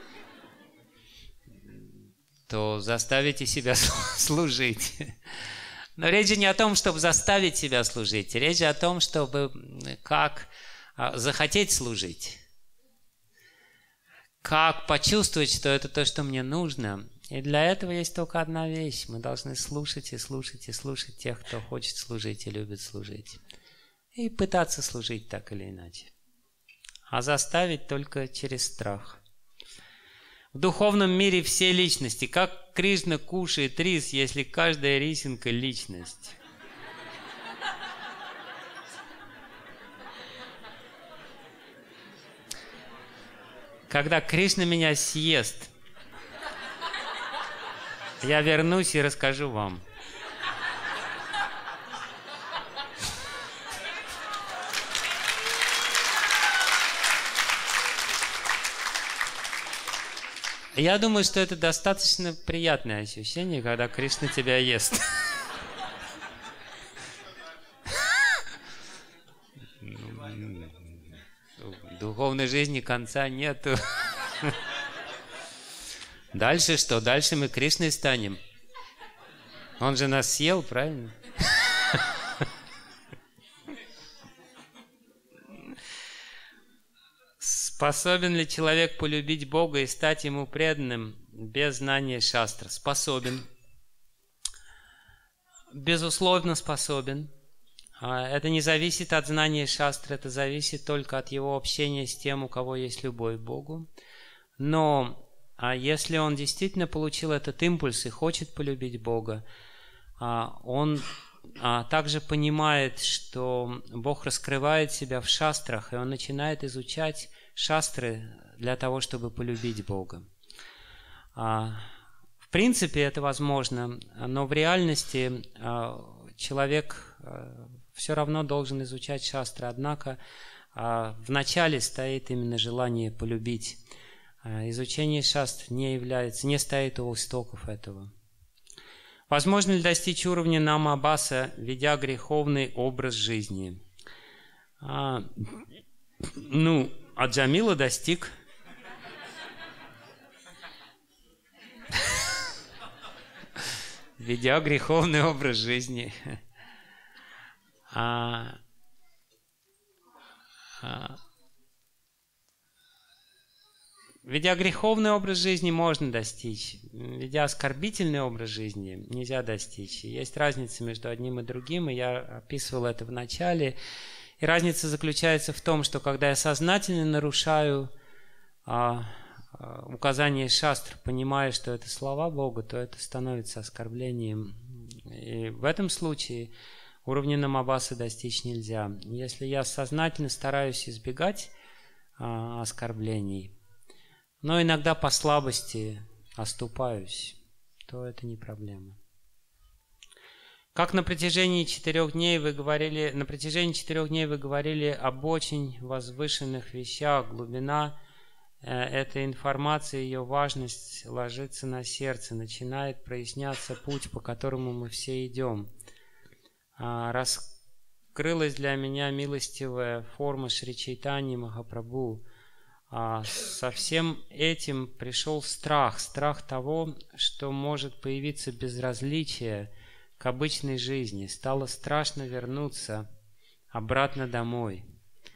то заставите себя служить. Но речь же не о том, чтобы заставить себя служить. Речь о том, чтобы как захотеть служить. Как почувствовать, что это то, что мне нужно. И для этого есть только одна вещь. Мы должны слушать и слушать и слушать тех, кто хочет служить и любит служить. И пытаться служить так или иначе. А заставить только через страх. В духовном мире все личности. Как Кришна кушает рис, если каждая рисинка – личность? Когда Кришна меня съест, я вернусь и расскажу вам. Я думаю, что это достаточно приятное ощущение, когда Кришна тебя ест. В духовной жизни конца нету. Дальше что? Дальше мы Кришной станем. Он же нас съел, правильно? Способен ли человек полюбить Бога и стать Ему преданным без знания шастр? Способен. Безусловно, способен. Это не зависит от знания шастры, это зависит только от его общения с тем, у кого есть любовь к Богу. Но если он действительно получил этот импульс и хочет полюбить Бога, он также понимает, что Бог раскрывает себя в шастрах, и он начинает изучать шастры для того, чтобы полюбить Бога. В принципе, это возможно, но в реальности человек все равно должен изучать шастры. Однако в начале стоит именно желание полюбить. Изучение шастр не является, не стоит у истоков этого. Возможно ли достичь уровня намабаса, ведя греховный образ жизни? А, ну, а Джамила достиг. Ведя греховный образ жизни. А, а, ведя греховный образ жизни можно достичь. Ведя оскорбительный образ жизни нельзя достичь. Есть разница между одним и другим, и я описывал это в начале. И разница заключается в том, что когда я сознательно нарушаю а, а, указания шастр, понимая, что это слова Бога, то это становится оскорблением. И в этом случае уровня намабаса достичь нельзя. Если я сознательно стараюсь избегать а, оскорблений, но иногда по слабости оступаюсь, то это не проблема. Как на протяжении четырех дней вы говорили, на протяжении четырех дней вы говорили об очень возвышенных вещах, глубина э, этой информации, ее важность ложится на сердце, начинает проясняться путь, по которому мы все идем. А, раскрылась для меня милостивая форма Шри Чайтаньи Махапрабху. А со всем этим пришел страх, страх того, что может появиться безразличие к обычной жизни. Стало страшно вернуться обратно домой.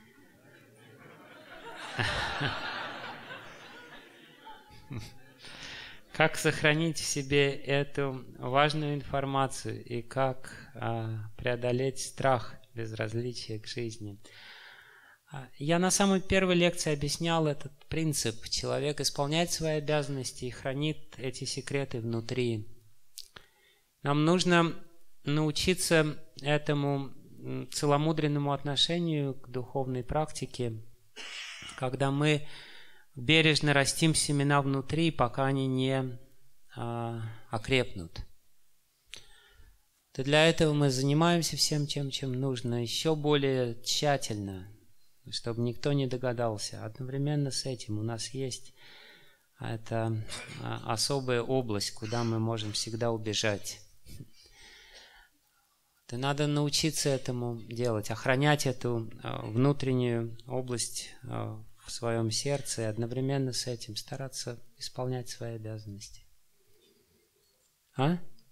Как сохранить в себе эту важную информацию и как преодолеть страх безразличия к жизни? Я на самой первой лекции объяснял этот принцип. Человек исполняет свои обязанности и хранит эти секреты внутри. Нам нужно научиться этому целомудренному отношению к духовной практике, когда мы бережно растим семена внутри, пока они не а, окрепнут. То для этого мы занимаемся всем, чем, чем нужно, еще более тщательно, чтобы никто не догадался. Одновременно с этим у нас есть эта особая область, куда мы можем всегда убежать. И надо научиться этому делать, охранять эту внутреннюю область в своем сердце и одновременно с этим стараться исполнять свои обязанности. А?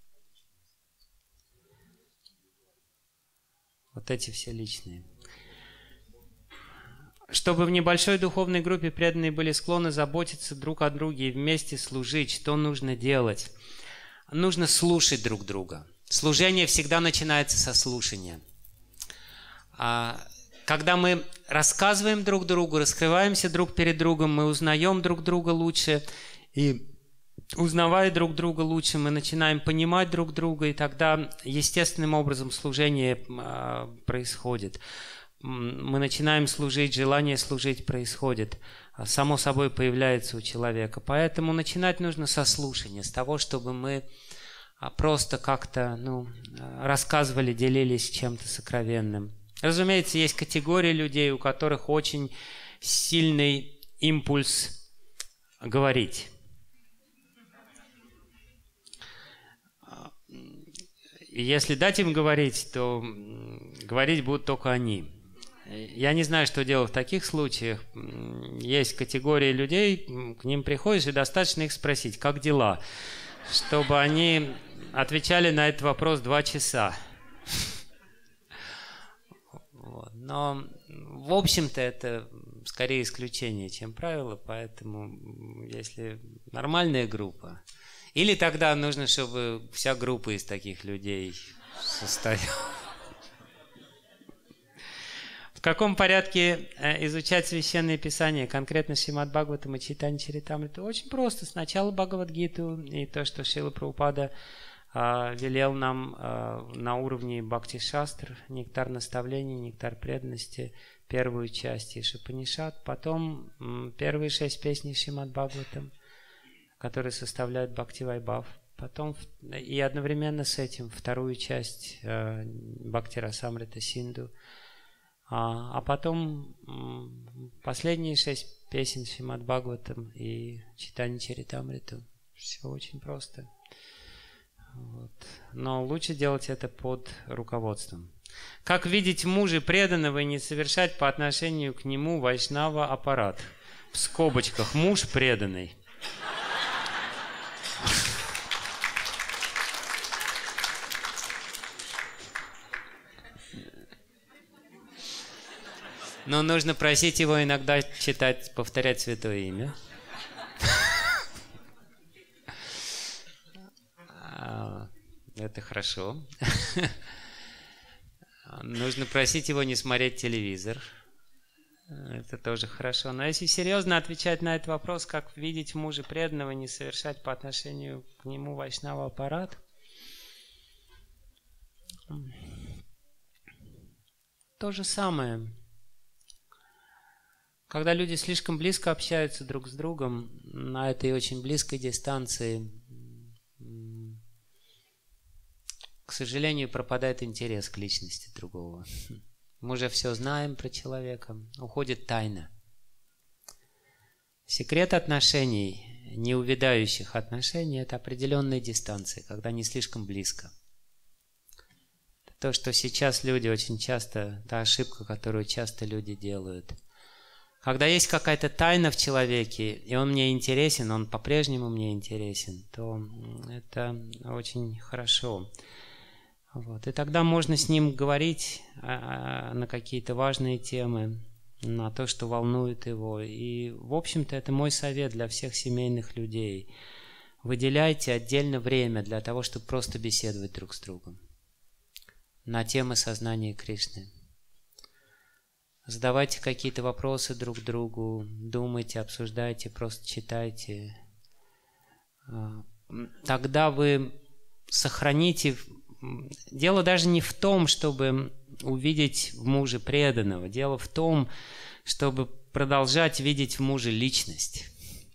Вот эти все личные. Чтобы в небольшой духовной группе преданные были склонны заботиться друг о друге и вместе служить, что нужно делать? Нужно слушать друг друга. Служение всегда начинается со слушания. Когда мы рассказываем друг другу, раскрываемся друг перед другом, мы узнаем друг друга лучше, и узнавая друг друга лучше, мы начинаем понимать друг друга, и тогда естественным образом служение происходит. Мы начинаем служить, желание служить происходит. Само собой появляется у человека. Поэтому начинать нужно со слушания, с того, чтобы мы просто как-то ну, рассказывали, делились чем-то сокровенным. Разумеется, есть категории людей, у которых очень сильный импульс говорить. И если дать им говорить, то говорить будут только они. Я не знаю, что делать в таких случаях. Есть категории людей, к ним приходишь, и достаточно их спросить, как дела, чтобы они отвечали на этот вопрос два часа. Вот. Но, в общем-то, это скорее исключение, чем правило, поэтому если нормальная группа, или тогда нужно, чтобы вся группа из таких людей состояла. В каком порядке изучать Священное Писание, конкретно Шримад Бхагаватам и Чайтанья Чаритамриту? Очень просто. Сначала Бхагавад-гиту и то, что Шрила Прабхупада а, велел нам а, на уровне Бхакти-шастр, нектар наставлений, нектар преданности, первую часть Ишупанишад, потом м, первые шесть песней Шримад Бхагаватам, которые составляют Бхакти-вайбхав, потом и одновременно с этим вторую часть а, Бхакти-расамрита Синду, А, а потом последние шесть песен Шримад Бхагаватам и Чайтанья Чаритамриту. Все очень просто. Вот. Но лучше делать это под руководством. Как видеть мужа преданного и не совершать по отношению к нему вайшнава аппарат? В скобочках муж преданный. Но нужно просить его иногда читать, повторять святое имя. Это хорошо. Нужно просить его не смотреть телевизор. Это тоже хорошо. Но если серьезно отвечать на этот вопрос, как видеть мужа преданного, не совершать по отношению к нему вайшнава аппарат, то же самое. Когда люди слишком близко общаются друг с другом, на этой очень близкой дистанции, к сожалению, пропадает интерес к личности другого. Мы уже все знаем про человека, уходит тайна. Секрет отношений, неувядающих отношений, это определенные дистанции, когда не слишком близко. То, что сейчас люди очень часто, та ошибка, которую часто люди делают. Когда есть какая-то тайна в человеке, и он мне интересен, он по-прежнему мне интересен, то это очень хорошо. Вот. И тогда можно с ним говорить а, на какие-то важные темы, на то, что волнует его. И, в общем-то, это мой совет для всех семейных людей. Выделяйте отдельно время для того, чтобы просто беседовать друг с другом на темы сознания Кришны. Задавайте какие-то вопросы друг другу, думайте, обсуждайте, просто читайте. Тогда вы сохраните... Дело даже не в том, чтобы увидеть в муже преданного. Дело в том, чтобы продолжать видеть в муже личность.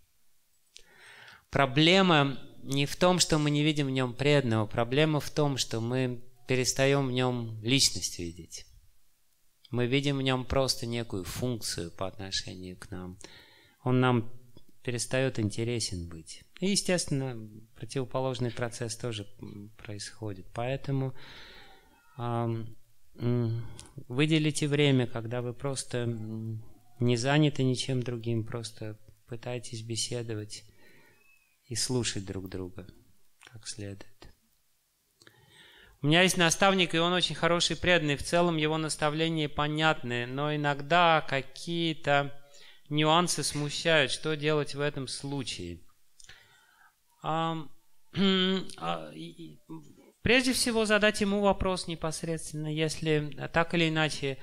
Проблема не в том, что мы не видим в нем преданного. Проблема в том, что мы перестаем в нем личность видеть. Мы видим в нем просто некую функцию по отношению к нам. Он нам перестает интересен быть. И, естественно, противоположный процесс тоже происходит. Поэтому э, выделите время, когда вы просто не заняты ничем другим, просто пытаетесь беседовать и слушать друг друга как следует. У меня есть наставник, и он очень хороший, преданный. В целом его наставления понятны, но иногда какие-то нюансы смущают. Что делать в этом случае? Прежде всего задать ему вопрос непосредственно. Если так или иначе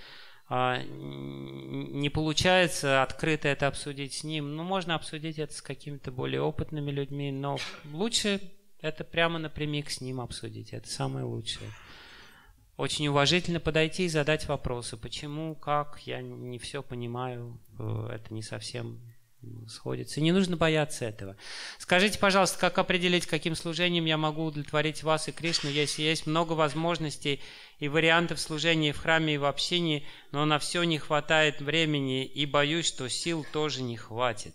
не получается открыто это обсудить с ним, ну, можно обсудить это с какими-то более опытными людьми, но лучше... Это прямо напрямик с ним обсудить. Это самое лучшее. Очень уважительно подойти и задать вопросы. Почему, как, я не все понимаю. Это не совсем сходится. И не нужно бояться этого. Скажите, пожалуйста, как определить, каким служением я могу удовлетворить вас и Кришну, если есть много возможностей и вариантов служения в храме и в общине, но на все не хватает времени и боюсь, что сил тоже не хватит.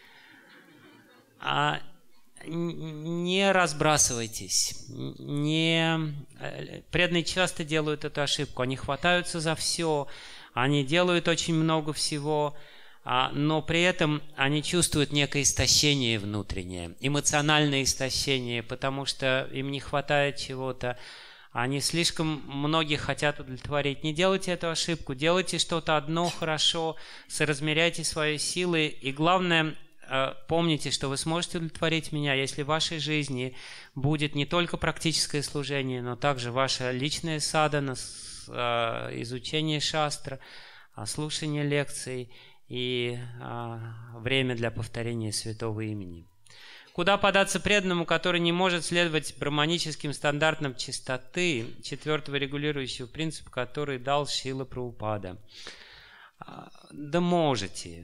А не разбрасывайтесь. Не... Преданные часто делают эту ошибку. Они хватаются за все, они делают очень много всего, но при этом они чувствуют некое истощение внутреннее, эмоциональное истощение, потому что им не хватает чего-то. Они слишком многих хотят удовлетворить. Не делайте эту ошибку, делайте что-то одно хорошо, соразмеряйте свои силы. И главное, помните, что вы сможете удовлетворить меня, если в вашей жизни будет не только практическое служение, но также ваша личная садхана, изучение шастра, слушание лекций и время для повторения святого имени. Куда податься преданному, который не может следовать браманическим стандартам чистоты, четвертого регулирующего принципа, который дал Шрила Прабхупада? Да можете.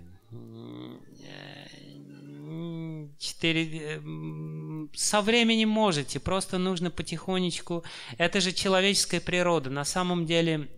Четыре... Со временем можете, просто нужно потихонечку. Это же человеческая природа. На самом деле,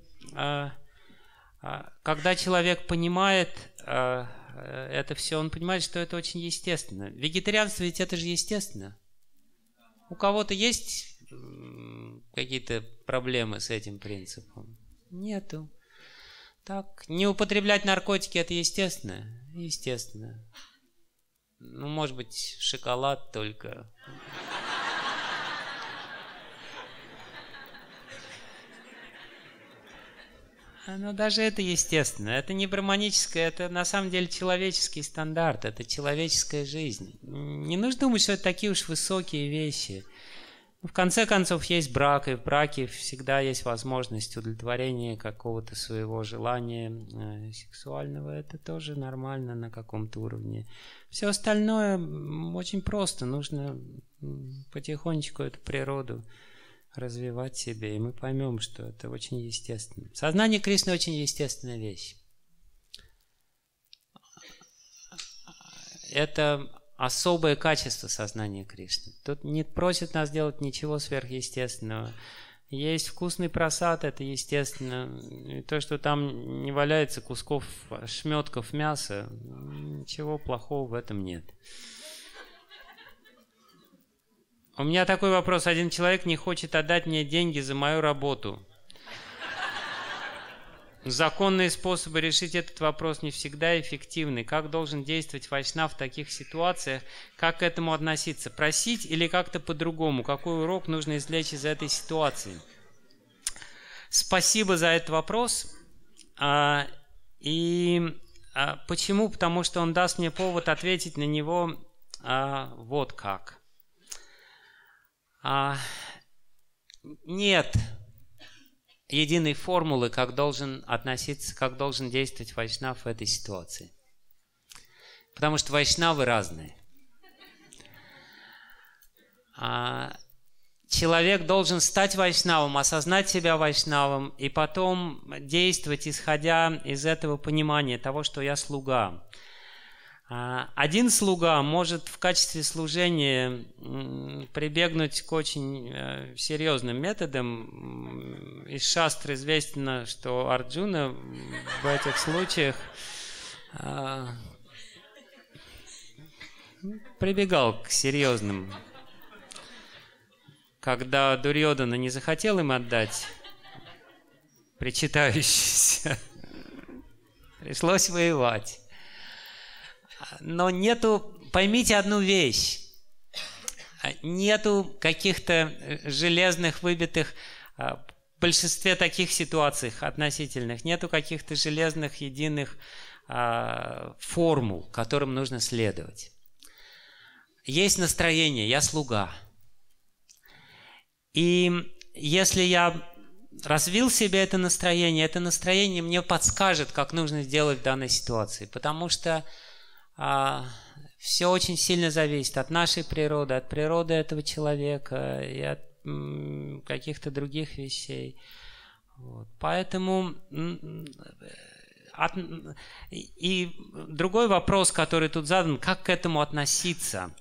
когда человек понимает это все, он понимает, что это очень естественно. Вегетарианство ведь это же естественно. У кого-то есть какие-то проблемы с этим принципом? Нету. Так, не употреблять наркотики это естественно? Естественно. Ну, может быть, шоколад только. Но даже это естественно. Это не браманическое, это на самом деле человеческий стандарт, это человеческая жизнь. Не нужно думать, что это такие уж высокие вещи. В конце концов, есть брак, и в браке всегда есть возможность удовлетворения какого-то своего желания э, сексуального. Это тоже нормально на каком-то уровне. Все остальное очень просто. Нужно потихонечку эту природу развивать себе, и мы поймем, что это очень естественно. Сознание Кришны очень естественная вещь. Это особое качество сознания Кришны. Тут не просит нас делать ничего сверхъестественного. Есть вкусный прасад, это естественно. И то, что там не валяется кусков, шметков мяса, ничего плохого в этом нет. У меня такой вопрос. Один человек не хочет отдать мне деньги за мою работу. Законные способы решить этот вопрос не всегда эффективны. Как должен действовать вайшнав в таких ситуациях? Как к этому относиться? Просить или как-то по-другому? Какой урок нужно извлечь из этой ситуации? Спасибо за этот вопрос. А, и а, почему? Потому что он даст мне повод ответить на него а, вот как. А, нет единой формулы, как должен относиться, как должен действовать вайшнав в этой ситуации. Потому что вайшнавы разные. А, человек должен стать вайшнавом, осознать себя вайшнавом и потом действовать, исходя из этого понимания того, что я слуга. Один слуга может в качестве служения прибегнуть к очень серьезным методам. Из шастры известно, что Арджуна в этих случаях прибегал к серьезным. Когда Дурьодана не захотел им отдать причитающийся, пришлось воевать. Но нету, поймите одну вещь, нету каких-то железных выбитых, в большинстве таких ситуаций относительных, нету каких-то железных единых формул, которым нужно следовать. Есть настроение, я слуга. И если я развил в себе это настроение, это настроение мне подскажет, как нужно сделать в данной ситуации, потому что А, все очень сильно зависит от нашей природы, от природы этого человека и от м, каких-то других вещей. Вот. Поэтому от, и другой вопрос, который тут задан, как к этому относиться?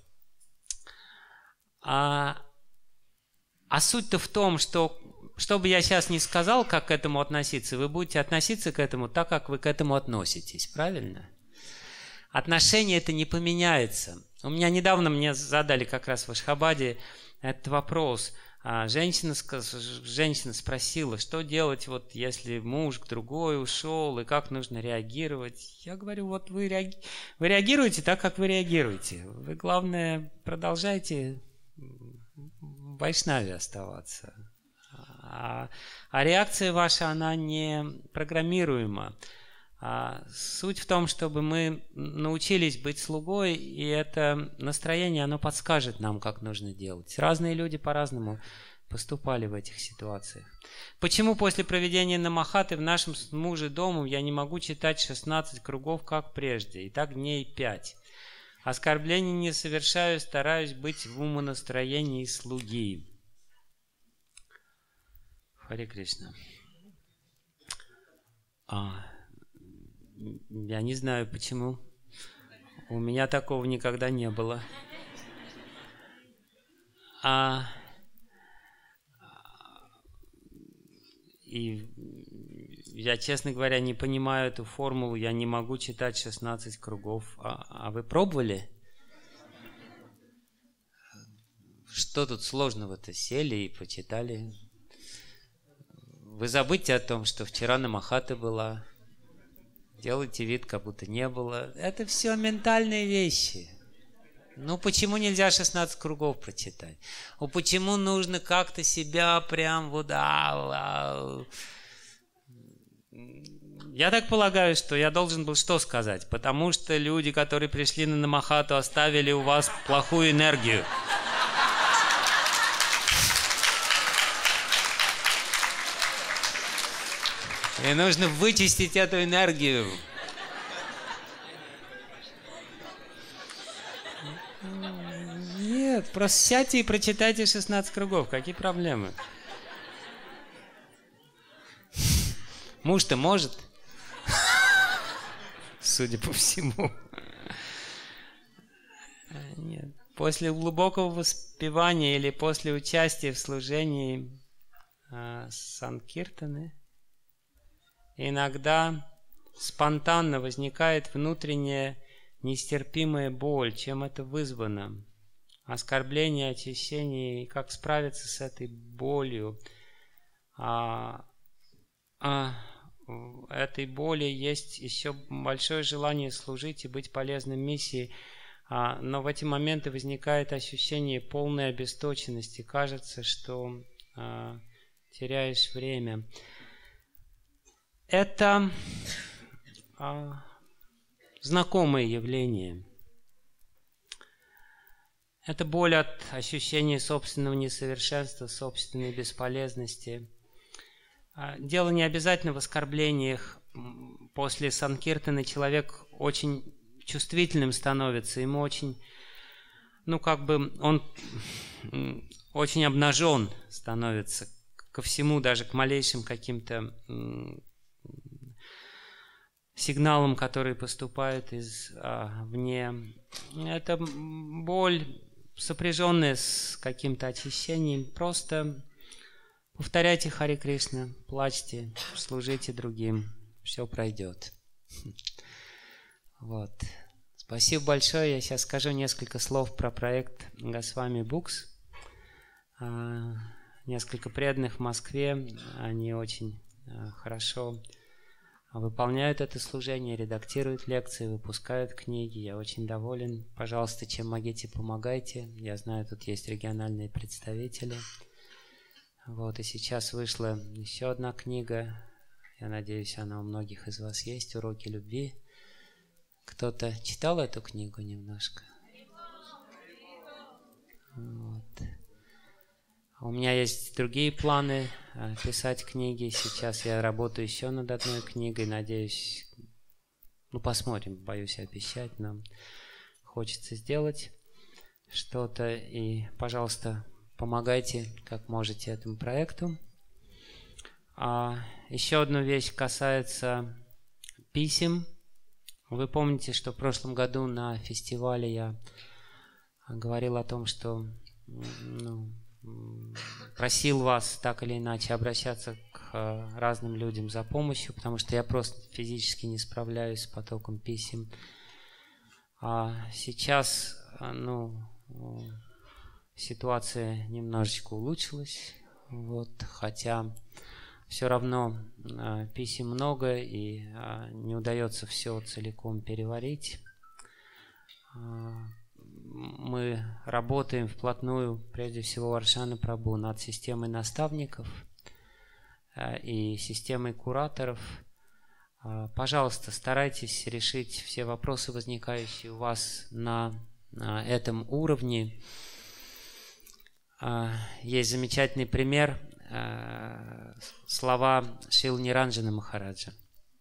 А, а суть-то в том, что что бы я сейчас ни сказал, как к этому относиться, вы будете относиться к этому так, как вы к этому относитесь, правильно? Отношение это не поменяется. У меня недавно мне задали как раз в Ашхабаде этот вопрос. А женщина, женщина спросила, что делать, вот, если муж к другой ушел, и как нужно реагировать. Я говорю, вот вы, реаги... вы реагируете так, как вы реагируете. Вы, главное, продолжайте в вайшнаве оставаться. А, а реакция ваша, она не программируема. А суть в том, чтобы мы научились быть слугой, и это настроение, оно подскажет нам, как нужно делать. Разные люди по-разному поступали в этих ситуациях. Почему после проведения намахаты в нашем с мужем домом я не могу читать шестнадцать кругов, как прежде, и так дней пять? Оскорблений не совершаю, стараюсь быть в умонастроении слуги. Харе Кришна. А... Я не знаю, почему. У меня такого никогда не было. А... И я, честно говоря, не понимаю эту формулу. Я не могу читать шестнадцать кругов. А, а вы пробовали? Что тут сложного-то? Сели и почитали. Вы забудьте о том, что вчера намахата была. Делайте вид, как будто не было. Это все ментальные вещи. Ну, почему нельзя шестнадцать кругов прочитать? Ну, почему нужно как-то себя прям вот... А, а... Я так полагаю, что я должен был что сказать? Потому что люди, которые пришли на намахату, оставили у вас плохую энергию. И нужно вычистить эту энергию. Нет, просто сядьте и прочитайте шестнадцать кругов. Какие проблемы? Муж-то может? Судя по всему. Нет. После глубокого воспевания или после участия в служении э, санкиртаны иногда спонтанно возникает внутренняя нестерпимая боль. Чем это вызвано? Оскорбление, очищение. И как справиться с этой болью? А, а, в этой боли есть еще большое желание служить и быть полезным миссии. А, но в эти моменты возникает ощущение полной обесточенности. Кажется, что а, теряешь время. Это а, знакомое явление. Это боль от ощущения собственного несовершенства, собственной бесполезности. А, дело не обязательно в оскорблениях. После санкиртаны человек очень чувствительным становится, ему очень, ну как бы он очень обнажен становится ко всему, даже к малейшим каким-то сигналам, которые поступают извне. Это боль, сопряженная с каким-то очищением. Просто повторяйте Харе Кришна, плачьте, служите другим, все пройдет. Вот. Спасибо большое. Я сейчас скажу несколько слов про проект Goswami Books. Несколько преданных в Москве, они очень хорошо выполняют это служение, редактируют лекции, выпускают книги. Я очень доволен. Пожалуйста, чем могите, помогайте. Я знаю, тут есть региональные представители. Вот, и сейчас вышла еще одна книга. Я надеюсь, она у многих из вас есть. «Уроки любви». Кто-то читал эту книгу немножко? Вот. У меня есть другие планы писать книги. Сейчас я работаю еще над одной книгой. Надеюсь, ну посмотрим, боюсь обещать, но хочется сделать что-то. И, пожалуйста, помогайте, как можете, этому проекту. А еще одна вещь касается писем. Вы помните, что в прошлом году на фестивале я говорил о том, что ну, просил вас так или иначе обращаться к разным людям за помощью, потому что я просто физически не справляюсь с потоком писем. А сейчас, ну, ситуация немножечко улучшилась, вот, хотя все равно э, писем много и э, не удается все целиком переварить. Э, мы работаем вплотную, прежде всего, Варшана Прабху, над системой наставников э, и системой кураторов. Э, пожалуйста, старайтесь решить все вопросы, возникающие у вас на, на этом уровне. Э, есть замечательный пример. Слова Шрилы Ниранджана Махараджа.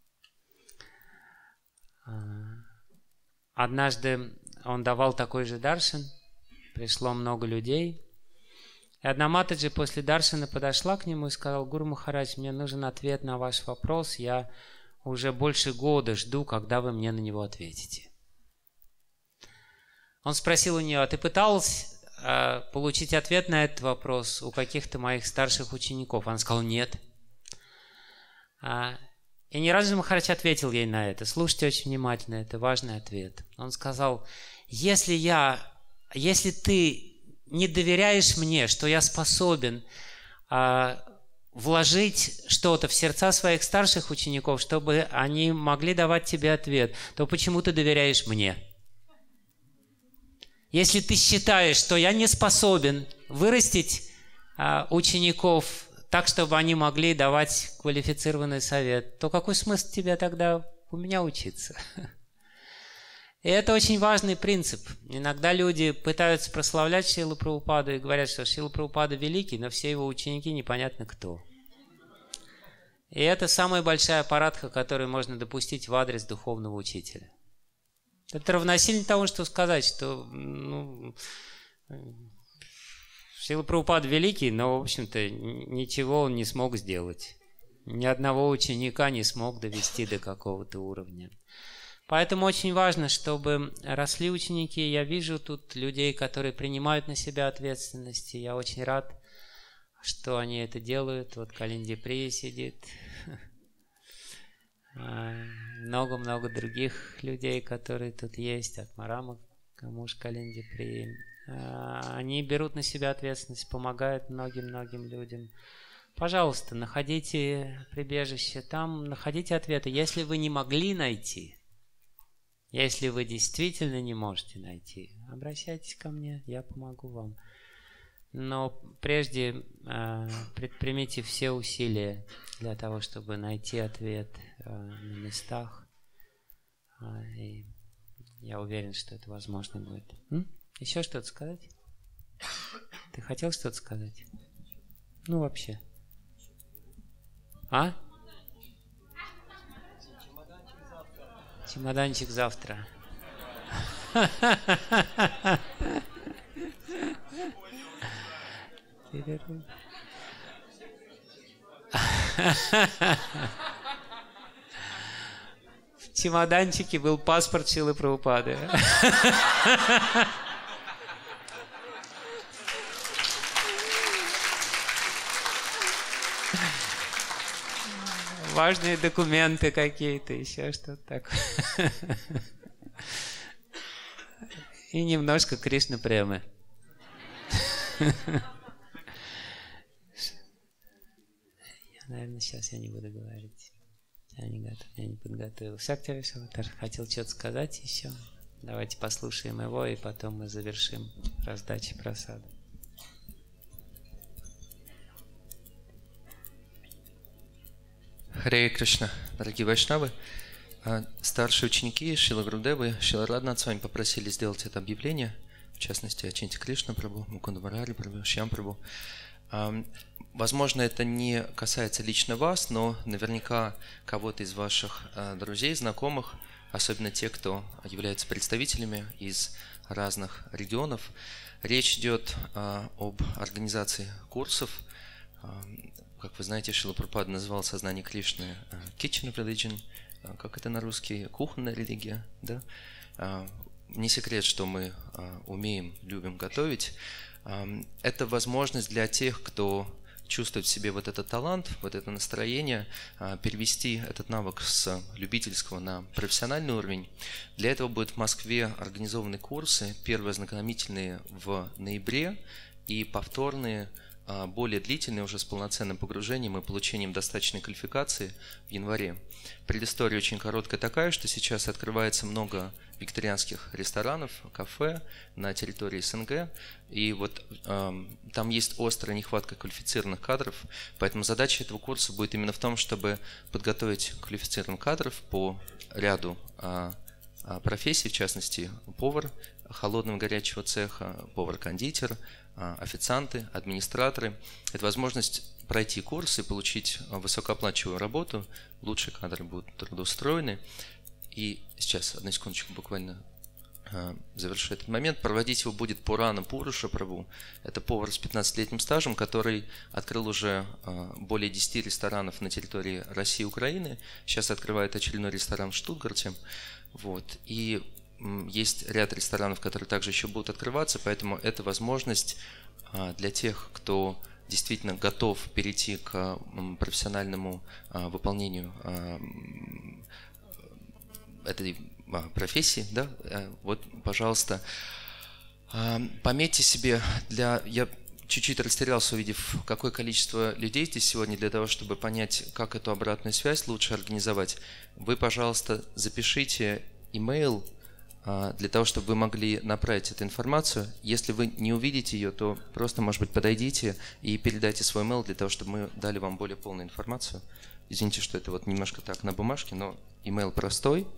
Однажды он давал такой же даршан, пришло много людей, и одна матаджи после даршана подошла к нему и сказала: Гуру Махарадж, мне нужен ответ на ваш вопрос, я уже больше года жду, когда вы мне на него ответите. Он спросил у нее: а ты пыталась получить ответ на этот вопрос у каких-то моих старших учеников? Она сказала: нет. И Ниранджана Махарадж ответил ей на это. Слушайте очень внимательно, это важный ответ. Он сказал: если я, если ты не доверяешь мне, что я способен а, вложить что-то в сердца своих старших учеников, чтобы они могли давать тебе ответ, то почему ты доверяешь мне? Если ты считаешь, что я не способен вырастить а, учеников так, чтобы они могли давать квалифицированный совет, то какой смысл тебе тогда у меня учиться? И это очень важный принцип. Иногда люди пытаются прославлять Шрилу Прабхупаду и говорят, что Шрила Прабхупада великий, но все его ученики непонятно кто. И это самая большая аппаратха, которую можно допустить в адрес духовного учителя. Это равносильно тому, что сказать, что ну, Шрила Прабхупада великий, но, в общем-то, ничего он не смог сделать. Ни одного ученика не смог довести до какого-то уровня. Поэтому очень важно, чтобы росли ученики. Я вижу тут людей, которые принимают на себя ответственность. И я очень рад, что они это делают. Вот Калинди Прия сидит. Много-много других людей, которые тут есть, от Марама, Камуш, Калинди Прия. Они берут на себя ответственность, помогают многим-многим людям. Пожалуйста, находите прибежище там, находите ответы. Если вы не могли найти, если вы действительно не можете найти, обращайтесь ко мне, я помогу вам. Но прежде э, предпримите все усилия для того, чтобы найти ответ э, на местах. Э, и я уверен, что это возможно будет. М? Еще что-то сказать? Ты хотел что-то сказать? Ну, вообще. А? Чемоданчик завтра. В чемоданчике был паспорт Шрилы Прабхупады. Важные документы какие-то, еще что-то такое. И немножко Кришна премы. Наверное, сейчас я не буду говорить. Я не готов, я не подготовил. Шактя Вишаватар хотел что-то сказать еще. Давайте послушаем его, и потом мы завершим раздачи прасада. Харе Кришна, дорогие вайшнавы. Старшие ученики Шрилы Гурудевы, Шрила Радханат с вами попросили сделать это объявление, в частности, Ачинти Кришна Прабху, Мукунда Мурари Прабху, Шьям Прабху. Возможно, это не касается лично вас, но наверняка кого-то из ваших друзей, знакомых, особенно те, кто являются представителями из разных регионов. Речь идет об организации курсов. Как вы знаете, Шрила Прабхупада называл сознание Кришны Kitchen Religion. Как это на русский? Кухонная религия. Да? Не секрет, что мы умеем, любим готовить. Это возможность для тех, кто чувствует в себе вот этот талант, вот это настроение, перевести этот навык с любительского на профессиональный уровень. Для этого будут в Москве организованы курсы, первые ознакомительные в ноябре и повторные, более длительные, уже с полноценным погружением и получением достаточной квалификации в январе. Предыстория очень короткая такая, что сейчас открывается много вегетарианских ресторанов, кафе на территории СНГ, и вот э, там есть острая нехватка квалифицированных кадров, поэтому задача этого курса будет именно в том, чтобы подготовить квалифицированных кадров по ряду э, профессий, в частности, повар холодного горячего цеха, повар-кондитер, официанты, администраторы. Это возможность пройти курс и получить высокооплачиваемую работу, лучшие кадры будут трудоустроены. И сейчас, одну секундочку, буквально завершу этот момент. Проводить его будет Пурана Пуруша Прабху. Это повар с пятнадцатилетним стажем, который открыл уже более десяти ресторанов на территории России и Украины. Сейчас открывает очередной ресторан в Штутгарте. Вот. И есть ряд ресторанов, которые также еще будут открываться, поэтому это возможность для тех, кто действительно готов перейти к профессиональному выполнению этой профессии. Да? Вот, пожалуйста, пометьте себе, для... я чуть-чуть растерялся, увидев, какое количество людей здесь сегодня, для того, чтобы понять, как эту обратную связь лучше организовать. Вы, пожалуйста, запишите имейл, для того, чтобы вы могли направить эту информацию. Если вы не увидите ее, то просто, может быть, подойдите и передайте свой email для того, чтобы мы дали вам более полную информацию. Извините, что это вот немножко так на бумажке, но email простой.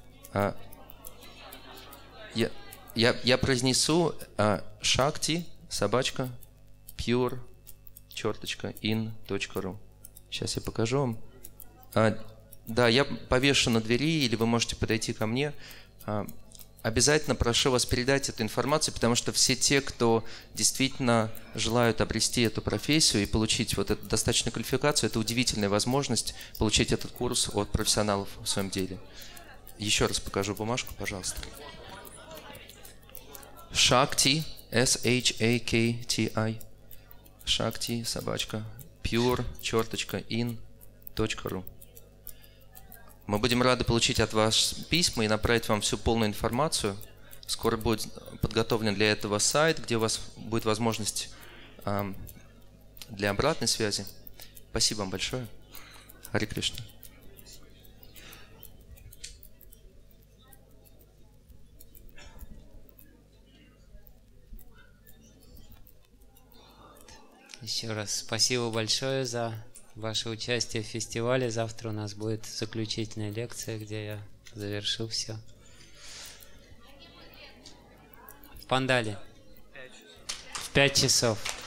Я, я, я произнесу shakti собачка pure черточка in точка ру. Сейчас я покажу вам. Да, я повешу на двери, или вы можете подойти ко мне. Обязательно прошу вас передать эту информацию, потому что все те, кто действительно желают обрести эту профессию и получить вот эту достаточную квалификацию, это удивительная возможность получить этот курс от профессионалов в своем деле. Еще раз покажу бумажку, пожалуйста. Shakti, эс эйч эй кей ти ай, Shakti, собачка, pure, черточка, in точка ру. Мы будем рады получить от вас письма и направить вам всю полную информацию. Скоро будет подготовлен для этого сайт, где у вас будет возможность э, для обратной связи. Спасибо вам большое. Харе Кришна. Еще раз спасибо большое за ваше участие в фестивале. Завтра у нас будет заключительная лекция, где я завершу все. В Пандале. В пять часов.